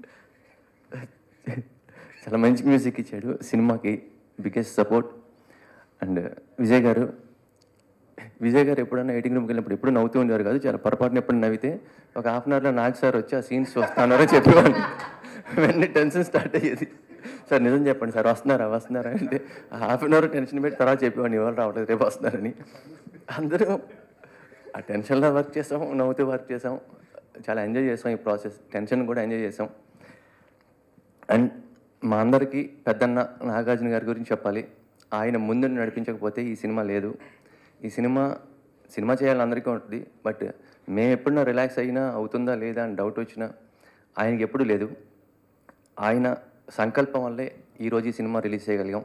చాలా మంచి మ్యూజిక్ ఇచ్చాడు. సినిమాకి బిగ్గెస్ట్ సపోర్ట్. అండ్ విజయ్ గారు ఎప్పుడన్నా ఎడిటింగ్ రూమ్కి వెళ్ళినప్పుడు ఎప్పుడు నవ్వుతూ ఉండేవారు కాదు. చాలా పొరపాటున ఎప్పుడు నవ్వితే ఒక హాఫ్ అన్ అవర్లో నాగ్ సార్ వచ్చి ఆ సీన్స్ వస్తున్నారో చెప్పేవాడు. వెంటనే టెన్షన్ స్టార్ట్ అయ్యేది. సార్ నిజం చెప్పండి సార్, వస్తున్నారా అంటే హాఫ్ అన్ అవర్ టెన్షన్ పెట్టి తర్వాత చెప్పేవాడిని, ఇవాళ రావట్లేదు రేపు వస్తున్నారని. అందరూ ఆ టెన్షన్లో వర్క్ చేసాం, నవ్వుతూ వర్క్ చేసాం, చాలా ఎంజాయ్ చేసాం ఈ ప్రాసెస్. టెన్షన్ కూడా ఎంజాయ్ చేసాం. అండ్ మా అందరికీ పెద్దన్న నాగార్జున గారి గురించి చెప్పాలి. ఆయన ముందు నడిపించకపోతే ఈ సినిమా లేదు. ఈ సినిమా చేయాలని అందరికీ ఉంటుంది. బట్ మేము ఎప్పుడన్నా రిలాక్స్ అయినా అవుతుందా లేదా అని డౌట్ వచ్చినా ఆయనకి ఎప్పుడు లేదు. ఆయన సంకల్పం వల్లే ఈరోజు ఈ సినిమా రిలీజ్ చేయగలిగాం.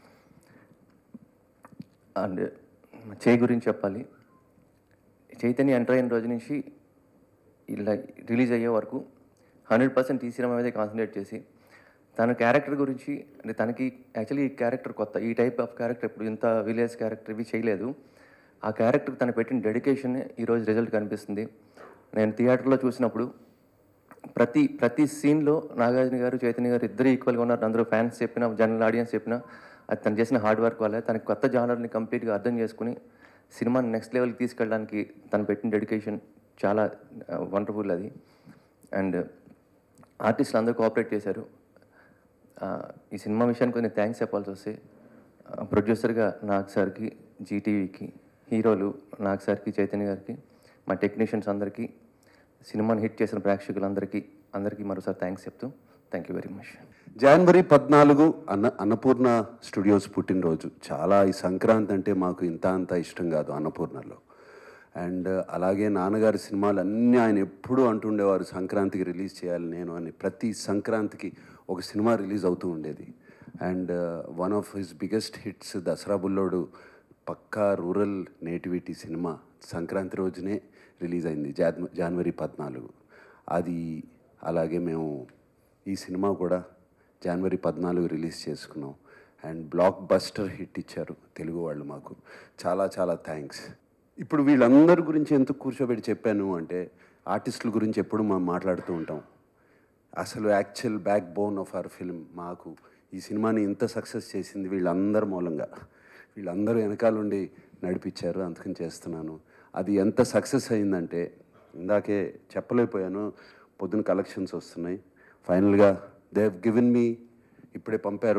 అండ్ చే గురించి చెప్పాలి. చైతన్య ఎంటర్ అయిన రోజు నుంచి ఇలా రిలీజ్ అయ్యే వరకు 100% ఈ సినిమా మీదే కాన్సన్ట్రేట్ చేసి తన క్యారెక్టర్ గురించి, అంటే తనకి యాక్చువల్లీ ఈ క్యారెక్టర్ కొత్త, ఈ టైప్ ఆఫ్ క్యారెక్టర్ ఇప్పుడు ఇంత విలేజ్ క్యారెక్టర్ ఇవి చేయలేదు. ఆ క్యారెక్టర్ తను పెట్టిన డెడికేషన్ ఈరోజు రిజల్ట్ కనిపిస్తుంది. నేను థియేటర్లో చూసినప్పుడు ప్రతి సీన్లో నాగార్జున గారు, చైతన్య గారు ఇద్దరు ఈక్వల్గా ఉన్నారు. అందరూ ఫ్యాన్స్ చెప్పినా, జనరల్ ఆడియన్స్ చెప్పినా అది తను చేసిన హార్డ్ వర్క్ వల్ల తనకి కొత్త జానర్ని కంప్లీట్గా అర్థం చేసుకుని సినిమాని నెక్స్ట్ లెవెల్కి తీసుకెళ్ళడానికి తను పెట్టిన డెడికేషన్ చాలా వండర్ఫుల్ అది. అండ్ ఆర్టిస్టులు అందరూ కోఆపరేట్ చేశారు. ఈ సినిమా విషయానికి కొన్ని థ్యాంక్స్ చెప్పాల్సి వస్తే ప్రొడ్యూసర్గా నాగ్ సార్కి, జీటీవీకి, హీరోలు నాగ్ సార్కి, చైతన్య గారికి, మా టెక్నీషియన్స్ అందరికీ, సినిమాని హిట్ చేసిన ప్రేక్షకులందరికీ మరోసారి థ్యాంక్స్ చెప్తూ థ్యాంక్ యూ వెరీ మచ్. జనవరి 14 అన్నపూర్ణ స్టూడియోస్ పుట్టినరోజు. చాలా ఈ సంక్రాంతి అంటే మాకు అంత ఇష్టం కాదు అన్నపూర్ణలో. అండ్ అలాగే నాన్నగారి సినిమాలు అన్నీ ఆయన ఎప్పుడూ అంటుండేవారు, సంక్రాంతికి రిలీజ్ చేయాలి నేను అని. ప్రతి సంక్రాంతికి ఒక సినిమా రిలీజ్ అవుతూ ఉండేది. And one of his biggest hits Dasara Bullodu పక్కా రూరల్ నేటివిటీ సినిమా సంక్రాంతి రోజునే రిలీజ్ అయింది, జనవరి 14. అది అలాగే మేము ఈ సినిమా కూడా జనవరి 14 రిలీజ్ చేసుకున్నాం. అండ్ బ్లాక్ బస్టర్ హిట్ ఇచ్చారు తెలుగు వాళ్ళు మాకు. చాలా చాలా థ్యాంక్స్. ఇప్పుడు వీళ్ళందరి గురించి ఎందుకు కూర్చోబెట్టి చెప్పాను అంటే, ఆర్టిస్టుల గురించి ఎప్పుడు మనం మాట్లాడుతూ ఉంటాం. అసలు actual backbone of our film, మాకు ఈ సినిమాని ఇంత సక్సెస్ చేసింది వీళ్ళందరి మూలంగా. వీళ్ళందరూ వెనకాలండి నడిపించారు, అందుకని చేస్తున్నాను. అది ఎంత సక్సెస్ అయిందంటే ఇందాకే చెప్పలేకపోయాను. పొద్దున కలెక్షన్స్ వస్తున్నాయి. ఫైనల్గా దే హ్యావ్ గివెన్ మీ, ఇప్పుడే పంపారు,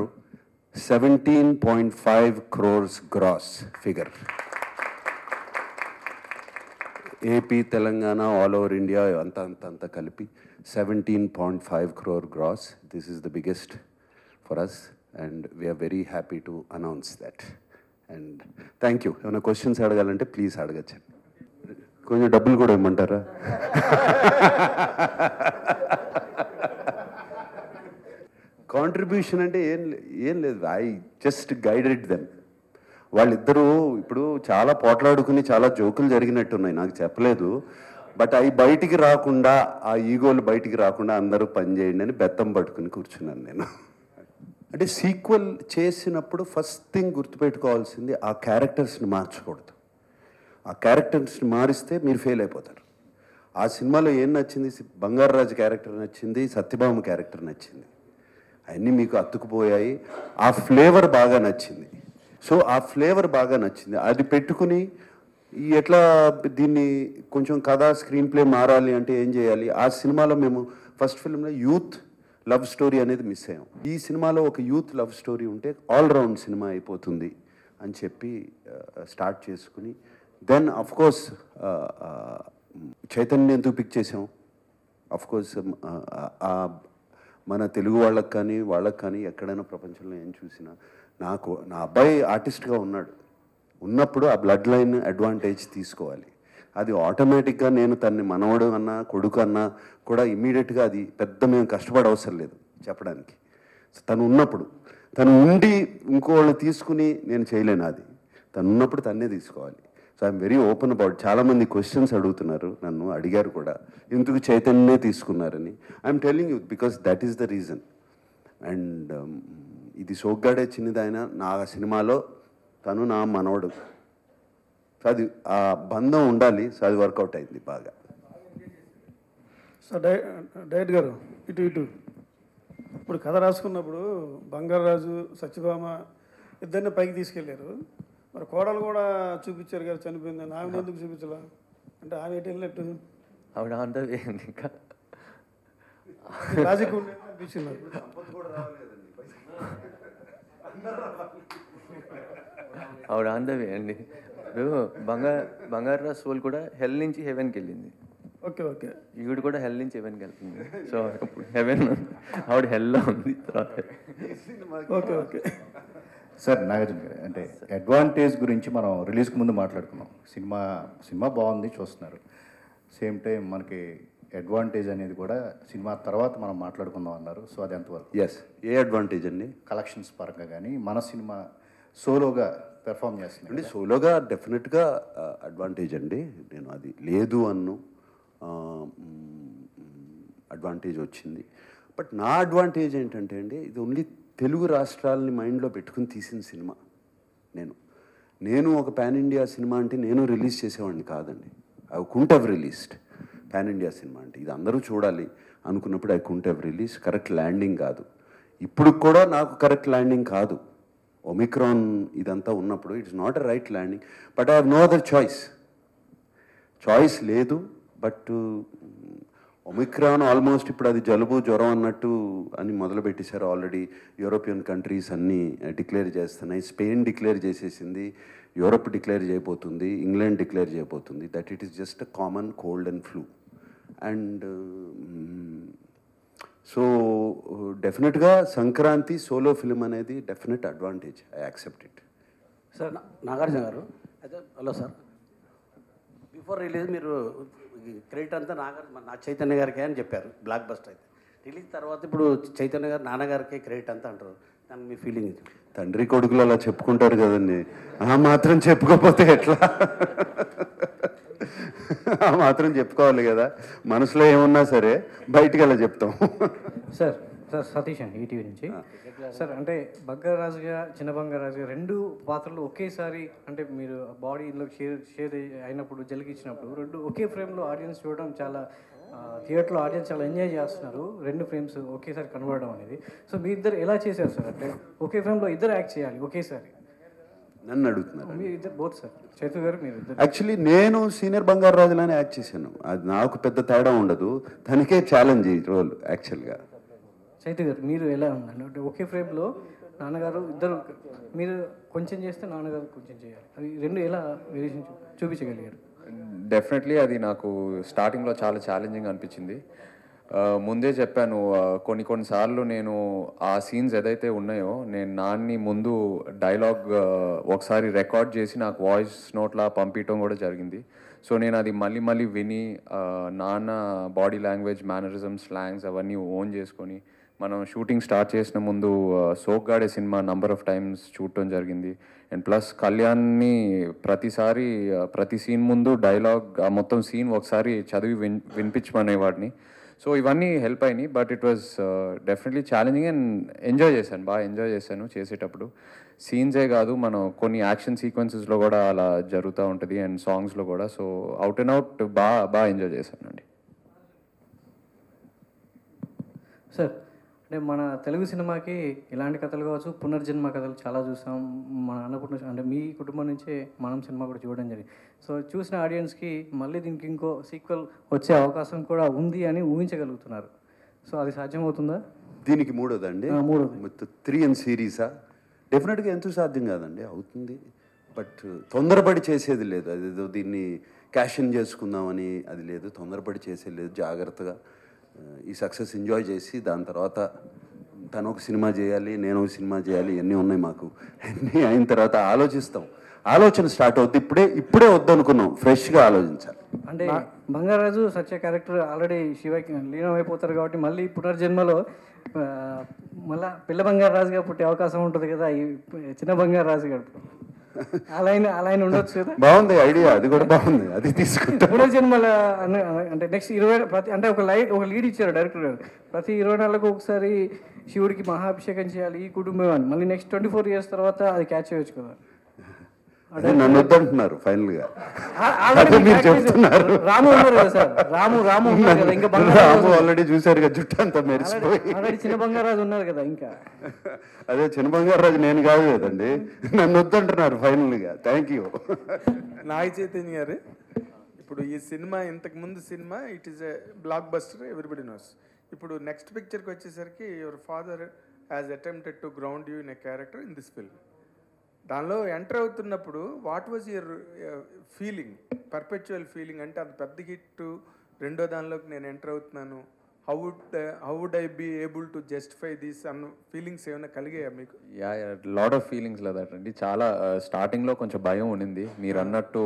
17.5 crores gross figure. AP, Telangana, all over India అంతా కలిపి 17.5 crore gross. This is the biggest for us and we are very happy to announce that. And thank you. ఏమైనా క్వశ్చన్స్ అడగాలంటే please అడగచ్చండి. కొంచెం డబ్బులు కూడా ఇమ్మంటారా? కాంట్రిబ్యూషన్ అంటే ఏం లేదు, ఐ జస్ట్ గైడెడ్ దెమ్. వాళ్ళిద్దరూ ఇప్పుడు చాలా పోట్లాడుకుని చాలా జోకులు జరిగినట్టున్నాయి, నాకు చెప్పలేదు. బట్ అవి బయటికి రాకుండా, ఆ ఈగోలు బయటికి రాకుండా అందరూ పని చేయండి అని బెత్తం పట్టుకుని కూర్చున్నాను నేను. అంటే సీక్వెల్ చేసినప్పుడు ఫస్ట్ థింగ్ గుర్తుపెట్టుకోవాల్సింది, ఆ క్యారెక్టర్స్ని మార్చకూడదు. ఆ క్యారెక్టర్స్ని మారిస్తే మీరు ఫెయిల్ అయిపోతారు. ఆ సినిమాలో ఏం నచ్చింది? బంగారాజు క్యారెక్టర్ నచ్చింది, సత్యభామ క్యారెక్టర్ నచ్చింది, అవన్నీ మీకు అతుకుపోయాయి. ఆ ఫ్లేవర్ బాగా నచ్చింది. సో ఆ ఫ్లేవర్ బాగా నచ్చింది, అది పెట్టుకుని ఎట్లా దీన్ని కొంచెం కథ స్క్రీన్ ప్లే మారాలి అంటే ఏం చేయాలి? ఆ సినిమాలో మేము ఫస్ట్ ఫిల్మ్లో యూత్ లవ్ స్టోరీ అనేది మిస్ అయ్యాం. ఈ సినిమాలో ఒక యూత్ లవ్ స్టోరీ ఉంటే ఆల్రౌండ్ సినిమా అయిపోతుంది అని చెప్పి స్టార్ట్ చేసుకుని, దెన్ అఫ్కోర్స్ చైతన్య ఎందుకు పిక్ చేసాం? అఫ్కోర్స్ మన తెలుగు వాళ్ళకి కానీ ఎక్కడైనా ప్రపంచంలో ఏం చూసినా నా అబ్బాయి ఆర్టిస్ట్గా ఉన్నప్పుడు ఆ బ్లడ్ లైన్ అడ్వాంటేజ్ తీసుకోవాలి. అది ఆటోమేటిక్గా నేను తన్ని మనవడు అన్నా కొడుకు అన్నా కూడా ఇమ్మీడియట్గా అది పెద్ద మేము కష్టపడే అవసరం లేదు చెప్పడానికి. తను ఉన్నప్పుడు, తను ఉండి ఇంకోళ్ళు తీసుకుని నేను చేయలేను. అది తను ఉన్నప్పుడు తన్నే తీసుకోవాలి. So I'm very open about. చాలామంది క్వశ్చన్స్ అడుగుతున్నారు, నన్ను అడిగారు కూడా, ఎందుకు చైతన్యనే తీసుకున్నారని. I'm telling you because that is the reason. And ఇది సోగ్గాడే చిన్నదైన నా సినిమాలో తను నా మనవడు. సో అది ఆ బంధం ఉండాలి. సో అది వర్కౌట్ అయింది బాగా. సార్ డైరెక్ట్ గారు ఇటు ఇప్పుడు కథ రాసుకున్నప్పుడు బంగారాజు, సత్యభామ ఇద్దరిని పైకి తీసుకెళ్ళారు. మరి కోడలు కూడా చూపించారు కదా చనిపోయిందని, ఆమెను ఎందుకు చూపించాలా? అంటే ఆమె ఎటు వెళ్ళినట్టు? ఆవిడ అంటది ఇంకా లాజిక్ ఉండేది అనిపించింది. ఆవిడ అందవే అండి. ఇప్పుడు బంగారు సోల్ కూడా హెల్ నుంచి హెవెన్కి వెళ్ళింది. Okay okay. ఈవిడ కూడా హెల్ నుంచి హెవెన్కి వెళ్తుంది. సో ఇప్పుడు హెవెన్ ఆవిడ హెల్లో ఉంది. Okay okay. సార్ నాగార్జున గారు, అంటే అడ్వాంటేజ్ గురించి మనం రిలీజ్కి ముందు మాట్లాడుకున్నాం. సినిమా బాగుంది, చూస్తున్నారు. సేమ్ టైం మనకి అడ్వాంటేజ్ అనేది కూడా సినిమా తర్వాత మనం మాట్లాడుకుందాం అన్నారు. సో అది ఎంతవరకు? ఎస్. ఏ అడ్వాంటేజ్ అండి? కలెక్షన్స్ పరంగా కానీ మన సినిమా సోలోగా పెర్ఫామ్ చేస్తుంది అండి. సోలోగా డెఫినెట్గా అడ్వాంటేజ్ అండి. నేను అది లేదు అన్ను, అడ్వాంటేజ్ వచ్చింది. బట్ నా అడ్వాంటేజ్ ఏంటంటే అండి, ఇది ఓన్లీ తెలుగు రాష్ట్రాలని మైండ్లో పెట్టుకుని తీసిన సినిమా. నేను ఒక పాన్ ఇండియా సినిమా అంటే నేను రిలీజ్ చేసేవాడిని కాదండి. I couldn't have released pan India cinema అంటే. ఇది అందరూ చూడాలి అనుకున్నప్పుడు I couldn't have release. Correct landing కాదు. ఇప్పుడు కూడా నాకు కరెక్ట్ ల్యాండింగ్ కాదు. ఒమిక్రాన్ ఇదంతా ఉన్నప్పుడు it's not a right landing. But I have no other choice లేదు. బట్ ఒమిక్రాన్ ఆల్మోస్ట్ ఇప్పుడు అది జలుబు జ్వరం అన్నట్టు అని మొదలుపెట్టేశారు. ఆల్రెడీ యూరోపియన్ కంట్రీస్ అన్నీ డిక్లేర్ చేస్తున్నాయి. స్పెయిన్ డిక్లేర్ చేసేసింది, యూరోప్ డిక్లేర్ చేయబోతుంది, ఇంగ్లాండ్ డిక్లేర్ చేయబోతుంది that it is just a common cold and flu. And so డెఫినెట్గా సంక్రాంతి సోలో ఫిలిం అనేది definite advantage. I accept it. Sir Nagarjuna గారు అయితే హలో సార్, బిఫోర్ రిలీజ్ మీరు క్రెడిట్ అంతా నా చైతన్య గారికే అని చెప్పారు, బ్లాక్ బస్టర్ అయితే. రిలీజ్ తర్వాత ఇప్పుడు చైతన్య గారు నాన్నగారికే క్రెడిట్ అంతా అంటారు, దాని మీ ఫీలింగ్? తండ్రి కొడుకులు అలా చెప్పుకుంటారు కదండి, ఆ మాత్రం చెప్పుకోకపోతే ఎట్లా? ఆ మాత్రం చెప్పుకోవాలి కదా, మనసులో ఏమున్నా సరే బయటికి అలా చెప్తాం. సార్ సతీష్ అండి, ఈటీవీ నుంచి. సార్ అంటే బంగారాజుగా చిన్న బంగారాజుగా రెండు పాత్రలు ఒకేసారి, అంటే మీరు బాడీలో షేర్ అయినప్పుడు జలిగించినప్పుడు రెండు ఒకే ఫ్రేమ్లో ఆడియన్స్ చూడడం చాలా, థియేటర్లో ఆడియన్స్ చాలా ఎంజాయ్ చేస్తున్నారు, రెండు ఫ్రేమ్స్ ఒకేసారి కనబడడం అనేది. సో మీ ఇద్దరు ఎలా చేశారు సార్? అంటే ఒకే ఫ్రేమ్లో ఇద్దరు యాక్ట్ చేయాలి ఒకేసారి. నన్ను అడుగుతున్నారు. మీరు ఇద్దరు బోత్ సార్, చైతు గారు మీరు ఇద్దరు. యాక్చువల్లీ నేను సీనియర్ బంగారాజులానే యాక్ట్ చేశాను, అది నాకు పెద్ద తేడా ఉండదు, తనకే ఛాలెంజ్ ఈ రోల్ యాక్చువల్గా. చైతు గారు మీరు ఎలా ఉందండి? అంటే ఒకే ఫ్రేమ్లో నాన్నగారు ఇద్దరు, మీరు కొంచెం చేస్తే నాన్నగారు కొంచెం చేయాలి, అవి రెండు ఎలా వేరియేషన్ చూపించగలిగారు? డెఫినెట్లీ అది నాకు స్టార్టింగ్లో చాలా ఛాలెంజింగ్ అనిపించింది. ముందే చెప్పాను, కొన్నిసార్లు నేను ఆ సీన్స్ ఏదైతే ఉన్నాయో నేను నాన్ని ముందు డైలాగ్ ఒకసారి రికార్డ్ చేసి నాకు వాయిస్ నోట్లా పంపించడం కూడా జరిగింది. సో నేను అది మళ్ళీ విని నాన్న బాడీ లాంగ్వేజ్, మేనరిజం, స్లాంగ్స్ అవన్నీ ఓన్ చేసుకొని మనం షూటింగ్ స్టార్ట్ చేసిన ముందు Soggade cinema number of times చూడటం జరిగింది. అండ్ ప్లస్ కళ్యాణ్ని ప్రతి సీన్ ముందు డైలాగ్ మొత్తం సీన్ ఒకసారి చదివి వినిపించమనేవాడిని. సో ఇవన్నీ హెల్ప్ అయినాయి. But it was definitely challenging and బాగా ఎంజాయ్ చేశాను చేసేటప్పుడు. సీన్సే కాదు, మనం కొన్ని యాక్షన్ సీక్వెన్సెస్లో కూడా అలా జరుగుతూ ఉంటుంది అండ్ సాంగ్స్లో కూడా. సో అవుట్ అండ్ అవుట్ బాగా ఎంజాయ్ చేశానండి. సార్ అంటే మన తెలుగు సినిమాకి ఇలాంటి కథలు కావచ్చు, పునర్జన్మ కథలు చాలా చూసాం. మన అన్నపూర్ణ అంటే మీ కుటుంబం నుంచే మనం సినిమా కూడా చూడడం జరిగింది. సో చూసిన ఆడియన్స్కి మళ్ళీ దీనికి ఇంకో సీక్వెల్ వచ్చే అవకాశం కూడా ఉంది అని ఊహించగలుగుతున్నారు. సో అది సాధ్యమవుతుందా? దీనికి మూడోదండి, 3 ఇన్ సిరీసా? డెఫినెట్గా ఎంతో సాధ్యం కాదండి, అవుతుంది. బట్ తొందరపడి చేసేది లేదు, అదేదో దీన్ని క్యాష్ ఇన్ చేసుకుందామని అది లేదు, తొందరపడి చేసేది లేదు. జాగ్రత్తగా ఈ సక్సెస్ ఎంజాయ్ చేసి దాని తర్వాత తను ఒక సినిమా చేయాలి, నేను ఒక సినిమా చేయాలి, ఇవన్నీ ఉన్నాయి మాకు. అన్నీ అయిన తర్వాత ఆలోచన స్టార్ట్ అవుతుంది. ఇప్పుడే వద్దనుకున్నాం, ఫ్రెష్గా ఆలోచించాలి. అంటే బంగారాజు సత్య క్యారెక్టర్ ఆల్రెడీ శివకి లీనం అయిపోతారు కాబట్టి మళ్ళీ పునర్జన్మలో మళ్ళీ పిల్ల బంగారాజుగా పుట్టే అవకాశం ఉంటుంది కదా ఈ చిన్న బంగారాజు గారు. అలా ఉండొచ్చు కదా. బాగుంది ఐడియా, అది కూడా బాగుంది, అది తీసుకుంటాం. పునర్జన్మల అంటే నెక్స్ట్ 20 అంటే ఒక లీడ్ ఇచ్చారు డైరెక్టర్ గారు, ప్రతి 20 నెలలకు ఒకసారి శివుడికి మహాభిషేకం చేయాలి ఈ కుటుంబం అని. మళ్ళీ నెక్స్ట్ 24 ఇయర్స్ తర్వాత అది క్యాచ్ చేయొచ్చు కదా. నన్ను వద్దంటున్నారు ఫైనల్ గా, మీరు చెప్తున్నారు. రాము ఉన్నారు కదా సార్, రాము ఉన్నారు కదా, ఇంకా రాము ఆల్రెడీ చూసారు కదా, జుట్టు అంతా మెరిసిపోయి. ఆల్రెడీ చిన్న బంగారాజు ఉన్నారు కదా ఇంకా. అదే చిన్న బంగారాజు నేను కాదు కదండి, నన్ను వద్దంటున్నారు ఫైనల్ గా. Thank you. నాగ చైతన్య గారు, ఇప్పుడు ఈ సినిమా ఇంతకుముందు cinema it is a blockbuster, everybody knows. ఇప్పుడు నెక్స్ట్ పిక్చర్కి వచ్చేసరికి your father has attempted to ground you in a character in this film. దానిలో ఎంటర్ అవుతున్నప్పుడు what was your feeling, perpetual feeling? అంటే అది పెద్ద హిట్, రెండో దానిలోకి నేను ఎంటర్ అవుతున్నాను, how would I be able to justify this అన్న ఫీలింగ్స్ ఏమైనా కలిగాయా మీకు? లాట్ ఆఫ్ ఫీలింగ్స్ లేదండి. చాలా స్టార్టింగ్లో కొంచెం భయం ఉండింది. మీరు అన్నట్టు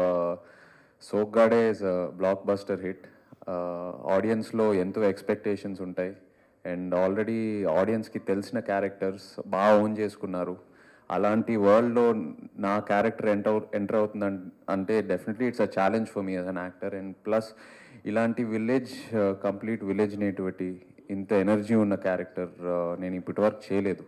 Soggade is blockbuster hit, ఆడియన్స్లో ఎంతో ఎక్స్పెక్టేషన్స్ ఉంటాయి అండ్ ఆల్రెడీ ఆడియన్స్కి తెలిసిన క్యారెక్టర్స్ బాగా ఓన్ చేసుకున్నారు. అలాంటి వరల్డ్లో నా క్యారెక్టర్ ఎంటర్ అవుతుంది అంటే definitely it's a challenge for me as an actor. And plus ఇలాంటి కంప్లీట్ విలేజ్ నేటివిటీ, ఇంత ఎనర్జీ ఉన్న క్యారెక్టర్ నేను ఇప్పటివరకు చేయలేదు.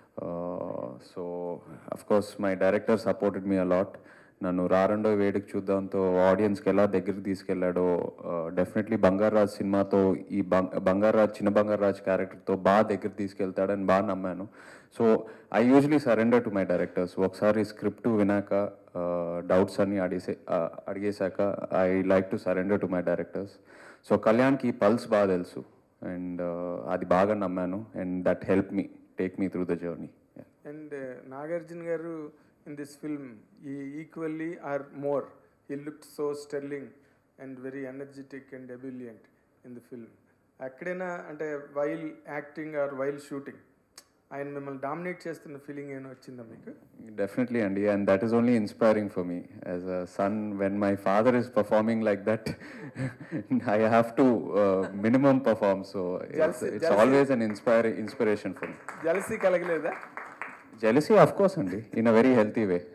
So of course my director supported me a lot. నన్ను రారండో వేడికి చూద్దాంతో ఆడియన్స్కి ఎలా దగ్గరికి తీసుకెళ్ళాడో, డెఫినెట్లీ బంగారాజ్ సినిమాతో ఈ చిన్న బంగారాజ్ క్యారెక్టర్తో బాగా దగ్గర తీసుకెళ్తాడని బాగా నమ్మాను. So I usually surrender to my directors. ఒకసారి స్క్రిప్ట్ వినాక డౌట్స్ అన్నీ అడిగేశాక I like to surrender to my directors. So కళ్యాణ్కి పల్స్ బాగా తెలుసు అండ్ అది బాగా నమ్మాను and that help me take me through the journey. And Nagarjuna garu in this film, he equally or more, he looked so sterling and very energetic and ebullient in the film. Akkadena ante while acting or while shooting ఆయన మిమ్మల్ని dominate చేస్తున్న feeling ఏమైనా వచ్చిందా మీకు? Definitely, Andy, and that is only inspiring for me. As a son, when my father is performing like that, I have to minimum perform. So it's always an inspiration for me. Jealousy కలగలేదా? Jealousy, of course, Andy, in a very healthy way.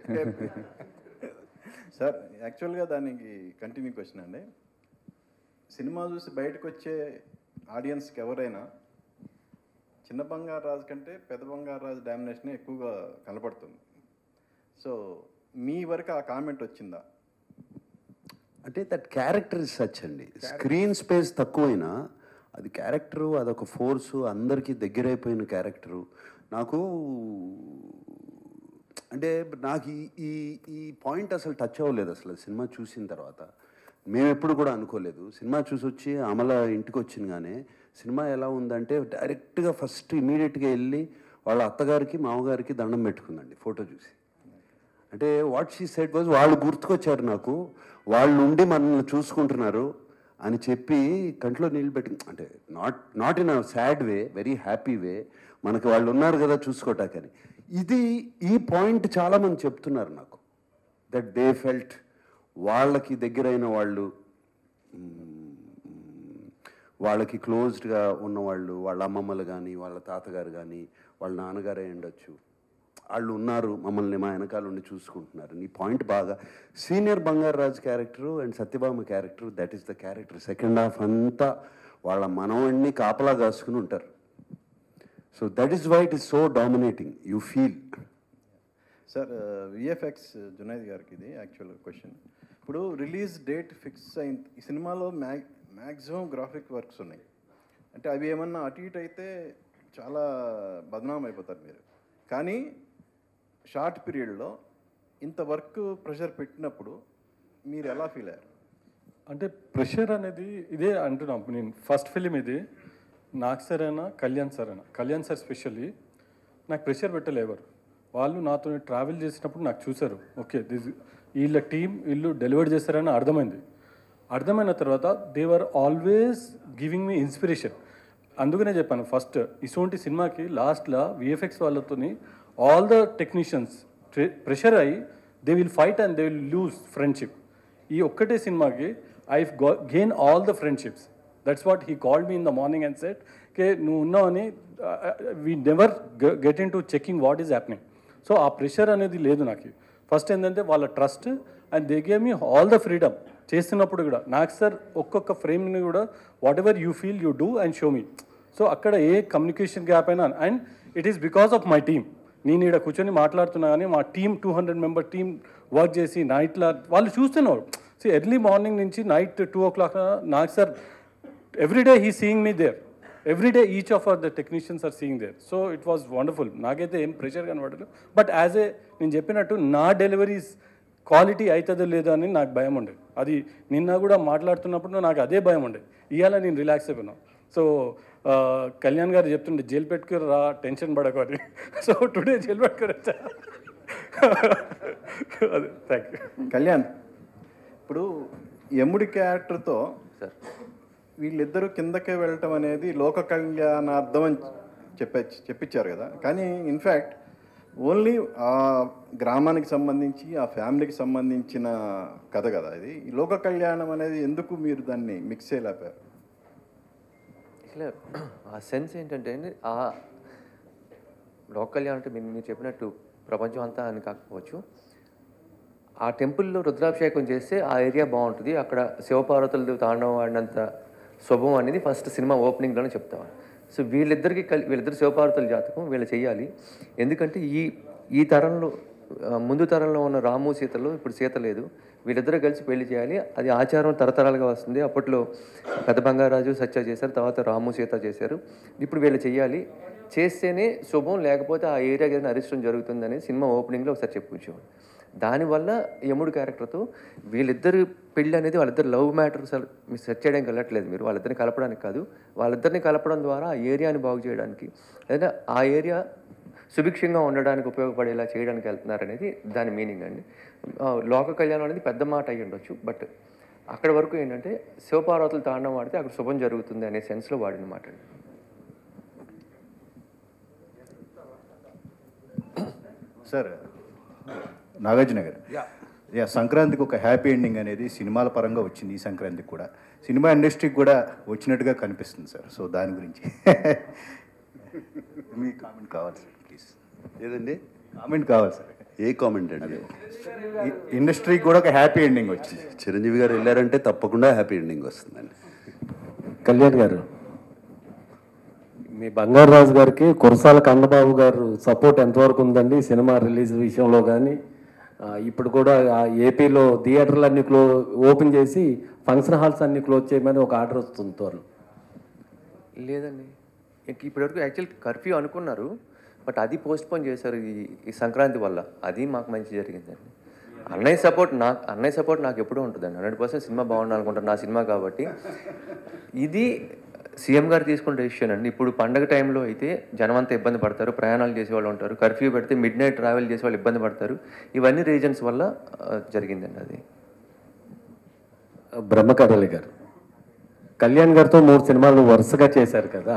Sir యాక్చువల్గా దానికి continue question అండి. Cinema చూసి బయటకు వచ్చే ఆడియన్స్కి ఎవరైనా చిన్న బంగారు రాజు కంటే పెద్ద బంగారు రాజు డామినేషన్ ఎక్కువగా కనపడుతుంది. సో మీ వరకు ఆ కామెంట్ వచ్చిందా? అంటే దట్ క్యారెక్టర్ ఇస్ సచ్ అండి. స్క్రీన్ స్పేస్ తక్కువైనా అది క్యారెక్టరు, అదొక ఫోర్సు, అందరికీ దగ్గరైపోయిన క్యారెక్టరు. నాకు ఈ ఈ పాయింట్ అసలు టచ్ అవ్వలేదు అసలు సినిమా చూసిన తర్వాత. మేము ఎప్పుడు కూడా అనుకోలేదు. సినిమా చూసి వచ్చి అమల ఇంటికి వచ్చినగానే సినిమా ఎలా ఉందంటే డైరెక్ట్గా ఫస్ట్ ఇమీడియట్గా వెళ్ళి వాళ్ళ అత్తగారికి మామగారికి దండం పెట్టుకుందండి ఫోటో చూసి. అంటే వాట్ షీ సెడ్ వాజ్, వాళ్ళు గుర్తుకొచ్చారు నాకు, వాళ్ళు ఉండి మనల్ని చూసుకుంటున్నారు అని చెప్పి కంట్లో నీళ్ళు పెట్టి, అంటే not in a sad way, very happy way, మనకి వాళ్ళు ఉన్నారు కదా చూసుకోటాకని. ఈ పాయింట్ చాలామంది చెప్తున్నారు నాకు, దట్ దే ఫెల్ట్ వాళ్ళకి దగ్గరైన వాళ్ళు, వాళ్ళకి క్లోజ్డ్గా ఉన్నవాళ్ళు, వాళ్ళ అమ్మమ్మలు కానీ వాళ్ళ తాతగారు కానీ వాళ్ళ నాన్నగారే ఉండొచ్చు, వాళ్ళు ఉన్నారు మమ్మల్ని మా వెనకాల ఉండి చూసుకుంటున్నారు. ఈ పాయింట్ బాగా senior Bangaru Raju character and Satyabhama character, that is the character. Second half అంతా వాళ్ళ మనవాణ్ణి కాపలా కాసుకుని ఉంటారు. So that is why it is so dominating, you feel. Sir VFX Junaid గారికి ఇది యాక్చువల్ క్వశ్చన్. ఇప్పుడు రిలీజ్ డేట్ ఫిక్స్ అయింది, ఈ సినిమాలో మ్యాక్సిమం గ్రాఫిక్ వర్క్స్ ఉన్నాయి. అంటే అవి ఏమన్నా అటు ఇటు అయితే చాలా బదనాం అయిపోతారు మీరు. కానీ షార్ట్ పీరియడ్లో ఇంత వర్క్ ప్రెషర్ పెట్టినప్పుడు మీరు ఎలా ఫీల్ అయ్యారు? అంటే ప్రెషర్ అనేది ఇదే అంటున్నాం. నేను ఫస్ట్ ఫిలిం ఇది, నాకు సార్ అయినా కళ్యాణ్ సార్ అయినా, కళ్యాణ్ సార్ స్పెషల్లీ నాకు ప్రెషర్ పెట్టలేవారు. వాళ్ళు నాతో ట్రావెల్ చేసినప్పుడు నాకు చూశారు, ఓకే వీళ్ళ టీం వీళ్ళు డెలివర్ చేస్తారని అర్థమైంది. అర్థమైన తర్వాత they were always giving me inspiration. అందుకనే చెప్పాను ఫస్ట్ ఇటువంటి సినిమాకి లాస్ట్లో విఎఫ్ఎక్స్ వాళ్ళతోని ఆల్ ద టెక్నీషియన్స్ ప్రెషర్ అయ్యి they will fight and they will lose friendship. ఈ ఒక్కటే సినిమాకి I gain all the friendships. That's what he called me in the morning and set కే నువ్వు ఉన్నావని we never get into checking what is happening. So ఆ pressure అనేది లేదు నాకు. ఫస్ట్ ఏంటంటే వాళ్ళ trust and they gave me all the freedom. చేస్తున్నప్పుడు కూడా నాకు సార్ ఒక్కొక్క ఫ్రేమ్ని కూడా whatever you feel you do and show me. So అక్కడ ఏ కమ్యూనికేషన్ గ్యాప్ అయినా, and it is because of my team. నేను ఇక్కడ కూర్చొని మాట్లాడుతున్నా కానీ మా టీం 200 మెంబర్ టీం వర్క్ చేసి నైట్లో వాళ్ళు చూస్తున్నారు. సో ఎర్లీ మార్నింగ్ నుంచి నైట్ 2 o'clock నాకు sir every day he seeing me there, every day each of our the technicians are seeing there. So it was wonderful. నాకైతే ఏం ప్రెషర్ కనబడలేదు. బట్ యాజ్ ఏ నేను చెప్పినట్టు నా డెలివరీస్ క్వాలిటీ అవుతుందో లేదో అని నాకు భయం ఉండేది. అది నిన్న కూడా మాట్లాడుతున్నప్పుడు నాకు అదే భయం ఉండేది. ఇవాళ నేను రిలాక్స్ అయిపోయినాను. సో కళ్యాణ్ గారు చెప్తుండే జైలు పెట్టుకుని రా, టెన్షన్ పడకు అని. సో టుడే జైలు పెట్టుకుని వచ్చా. అదే థ్యాంక్ యూ. కళ్యాణ్, ఇప్పుడు యముడి క్యారెక్టర్తో వీళ్ళిద్దరూ కిందకే వెళ్ళటం అనేది లోక కళ్యాణార్థం అని చెప్పించారు కదా. కానీ ఇన్ఫ్యాక్ట్ ఓన్లీ ఆ గ్రామానికి సంబంధించి ఆ ఫ్యామిలీకి సంబంధించిన కథ కదా ఇది. ఈ లోక కళ్యాణం అనేది ఎందుకు మీరు దాన్ని మిక్స్ చేయలేపారు? అసలు ఆ సెన్స్ ఏంటంటే ఆ లోక కళ్యాణం అంటే మీరు చెప్పినట్టు ప్రపంచం అంతా అని కాకపోవచ్చు, ఆ టెంపుల్లో రుద్రాభిషేకం చేస్తే ఆ ఏరియా బాగుంటుంది, అక్కడ శివపార్వతులు తాండవం ఆడినంత శుభం అనేది ఫస్ట్ సినిమా ఓపెనింగ్లోనే చెప్తాను. సో వీళ్ళిద్దరు శివపార్వతుల జాతకం వీళ్ళు చేయాలి. ఎందుకంటే ఈ తరంలో ముందు తరంలో ఉన్న రాము సీతలో ఇప్పుడు సీత లేదు, వీళ్ళిద్దరూ కలిసి పెళ్లి చేయాలి. అది ఆచారం తరతరాలుగా వస్తుంది. అప్పట్లో పెద్ద బంగారాజు సత్య చేశారు, తర్వాత రాము సీత చేశారు. ఇప్పుడు వీళ్ళు చేయాలి, చేస్తేనే శుభం, లేకపోతే ఆ ఏరియాకి ఏదైనా అరిష్టం జరుగుతుంది అనేది సినిమా ఓపెనింగ్లో ఒకసారి చెప్పుకొచ్చేవాడు. దానివల్ల యముడు క్యారెక్టర్తో వీళ్ళిద్దరు పెళ్ళి అనేది వాళ్ళిద్దరు లవ్ మ్యాటర్ మీరు సెట్ చేయడానికి వెళ్ళట్లేదు, మీరు వాళ్ళిద్దరిని కలపడానికి కాదు, వాళ్ళిద్దరిని కలపడం ద్వారా ఆ ఏరియాని బాగు చేయడానికి, లేదా ఆ ఏరియా సుభిక్షంగా ఉండడానికి ఉపయోగపడేలా చేయడానికి వెళ్తున్నారనేది దాని మీనింగ్ అండి. లోక కళ్యాణం అనేది పెద్ద మాట అయ్యి ఉండొచ్చు, బట్ అక్కడ వరకు ఏంటంటే శివపార్వతులు తాండం వాడితే అక్కడ శుభం జరుగుతుంది అనే సెన్స్లో వాడిన మాట అండి. సార్ నాగార్జున గారు యా సంక్రాంతికి ఒక హ్యాపీ ఎండింగ్ అనేది సినిమాల పరంగా వచ్చింది ఈ సంక్రాంతికి కూడా సినిమా ఇండస్ట్రీకి కూడా వచ్చినట్టుగా కనిపిస్తుంది సార్ సో దాని గురించి మీ కామెంట్ కావాలి సార్ ప్లీజ్ ఏదండి కామెంట్ కావాలి సార్ ఏ కామెంట్ అండి ఇండస్ట్రీకి కూడా ఒక హ్యాపీ ఎండింగ్ వచ్చింది చిరంజీవి గారు వెళ్ళారంటే తప్పకుండా హ్యాపీ ఎండింగ్ వస్తుందండి కళ్యాణ్ గారు మీ బంగారు రాజు గారికి కురసాల కన్నబాబు గారు సపోర్ట్ ఎంతవరకు ఉందండి సినిమా రిలీజ్ విషయంలో కానీ ఇప్పుడు కూడా ఏపీలో థియేటర్లు అన్ని ఓపెన్ చేసి ఫంక్షన్ హాల్స్ అన్ని క్లోజ్ చేయమని ఒక ఆర్డర్ వస్తుంది త్వరలో. లేదండి ఇప్పటివరకు యాక్చువల్ కర్ఫ్యూ అనుకున్నారు బట్ అది పోస్ట్పోన్ చేశారు ఈ సంక్రాంతి వల్ల. అది మాకు మంచి జరిగిందండి. అన్నయ్య సపోర్ట్ నాకు ఎప్పుడూ ఉంటుందండి. 100% సినిమా బాగుండాలనుకుంటాను, నా సినిమా కాబట్టి. ఇది సీఎం గారు తీసుకున్న డెసిషన్ అండి. ఇప్పుడు పండగ టైంలో అయితే జనం అంతా ఇబ్బంది పడతారు, ప్రయాణాలు చేసేవాళ్ళు ఉంటారు, కర్ఫ్యూ పెడితే మిడ్ నైట్ ట్రావెల్ చేసే వాళ్ళు ఇబ్బంది పడతారు. ఇవన్నీ రీజన్స్ వల్ల జరిగిందండి. అది బ్రహ్మకరళి గారు కళ్యాణ్ గారితో 3 సినిమాలు వరుసగా చేశారు కదా,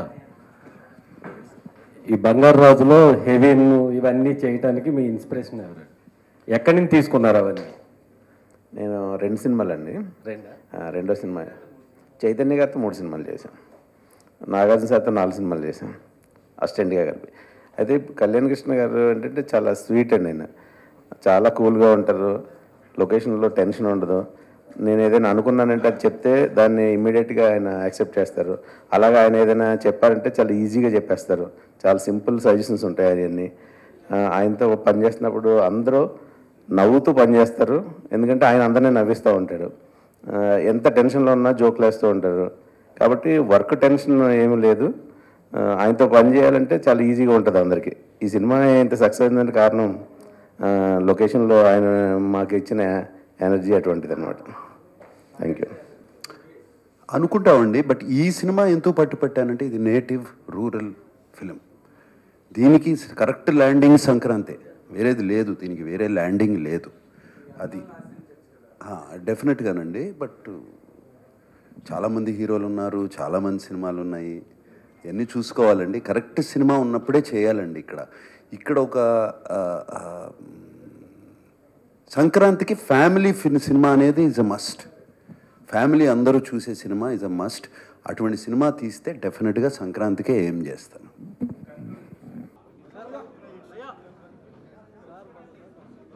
ఈ బంగారు రాజులో హెవీన్ ఇవన్నీ చేయడానికి మీ ఇన్స్పిరేషన్ ఎవరు, ఎక్కడి నుంచి తీసుకున్నారు అవన్నీ? నేను 2 సినిమాలండి. రెండో సినిమా చైతన్య గారితో 3 సినిమాలు చేశాను, నాగార్జున సార్తో 4 సినిమాలు చేశాను అసిస్టెంట్గా కలిపి. అయితే కళ్యాణ్ కృష్ణ గారు ఏంటంటే చాలా స్వీట్ అండి. ఆయన చాలా కూల్గా ఉంటారు, లొకేషన్లో టెన్షన్ ఉండదు. నేను ఏదైనా అనుకున్నానంటే అది చెప్తే దాన్ని ఇమ్మీడియట్గా ఆయన యాక్సెప్ట్ చేస్తారు. అలాగే ఆయన ఏదైనా చెప్పారంటే చాలా ఈజీగా చెప్పేస్తారు. చాలా సింపుల్ సజెషన్స్ ఉంటాయి అవన్నీ. ఆయనతో పనిచేస్తున్నప్పుడు అందరూ నవ్వుతూ పనిచేస్తారు, ఎందుకంటే ఆయన అందరినీ నవ్విస్తూ ఉంటాడు. ఎంత టెన్షన్లో ఉన్నా జోకులు వేస్తూ ఉంటారు. కాబట్టి వర్క్ టెన్షన్ ఏమీ లేదు. ఆయనతో పని చేయాలంటే చాలా ఈజీగా ఉంటుంది అందరికీ. ఈ సినిమా ఇంత సక్సెస్ అయిందంటే కారణం లొకేషన్లో ఆయన మాకు ఇచ్చిన ఎనర్జీ అటువంటిది అనమాట. Thank you. అనుకుంటామండి, బట్ ఈ సినిమా ఎంతో పట్టుపట్టానంటే ఇది నేటివ్ రూరల్ ఫిలిం. దీనికి కరెక్ట్ ల్యాండింగ్ సంక్రాంతి, వేరేది లేదు, దీనికి వేరే ల్యాండింగ్ లేదు. అది డెఫినెట్గానండి. బట్ చాలామంది హీరోలు ఉన్నారు, చాలామంది సినిమాలు ఉన్నాయి, ఇవన్నీ చూసుకోవాలండి. కరెక్ట్ సినిమా ఉన్నప్పుడే చేయాలండి. ఇక్కడ ఒక సంక్రాంతికి ఫ్యామిలీ సినిమా అనేది ఈజ్ అ మస్ట్. ఫ్యామిలీ అందరూ చూసే సినిమా ఈజ్ అ మస్ట్. అటువంటి సినిమా తీస్తే డెఫినెట్గా సంక్రాంతికే ఏం చేస్తాను.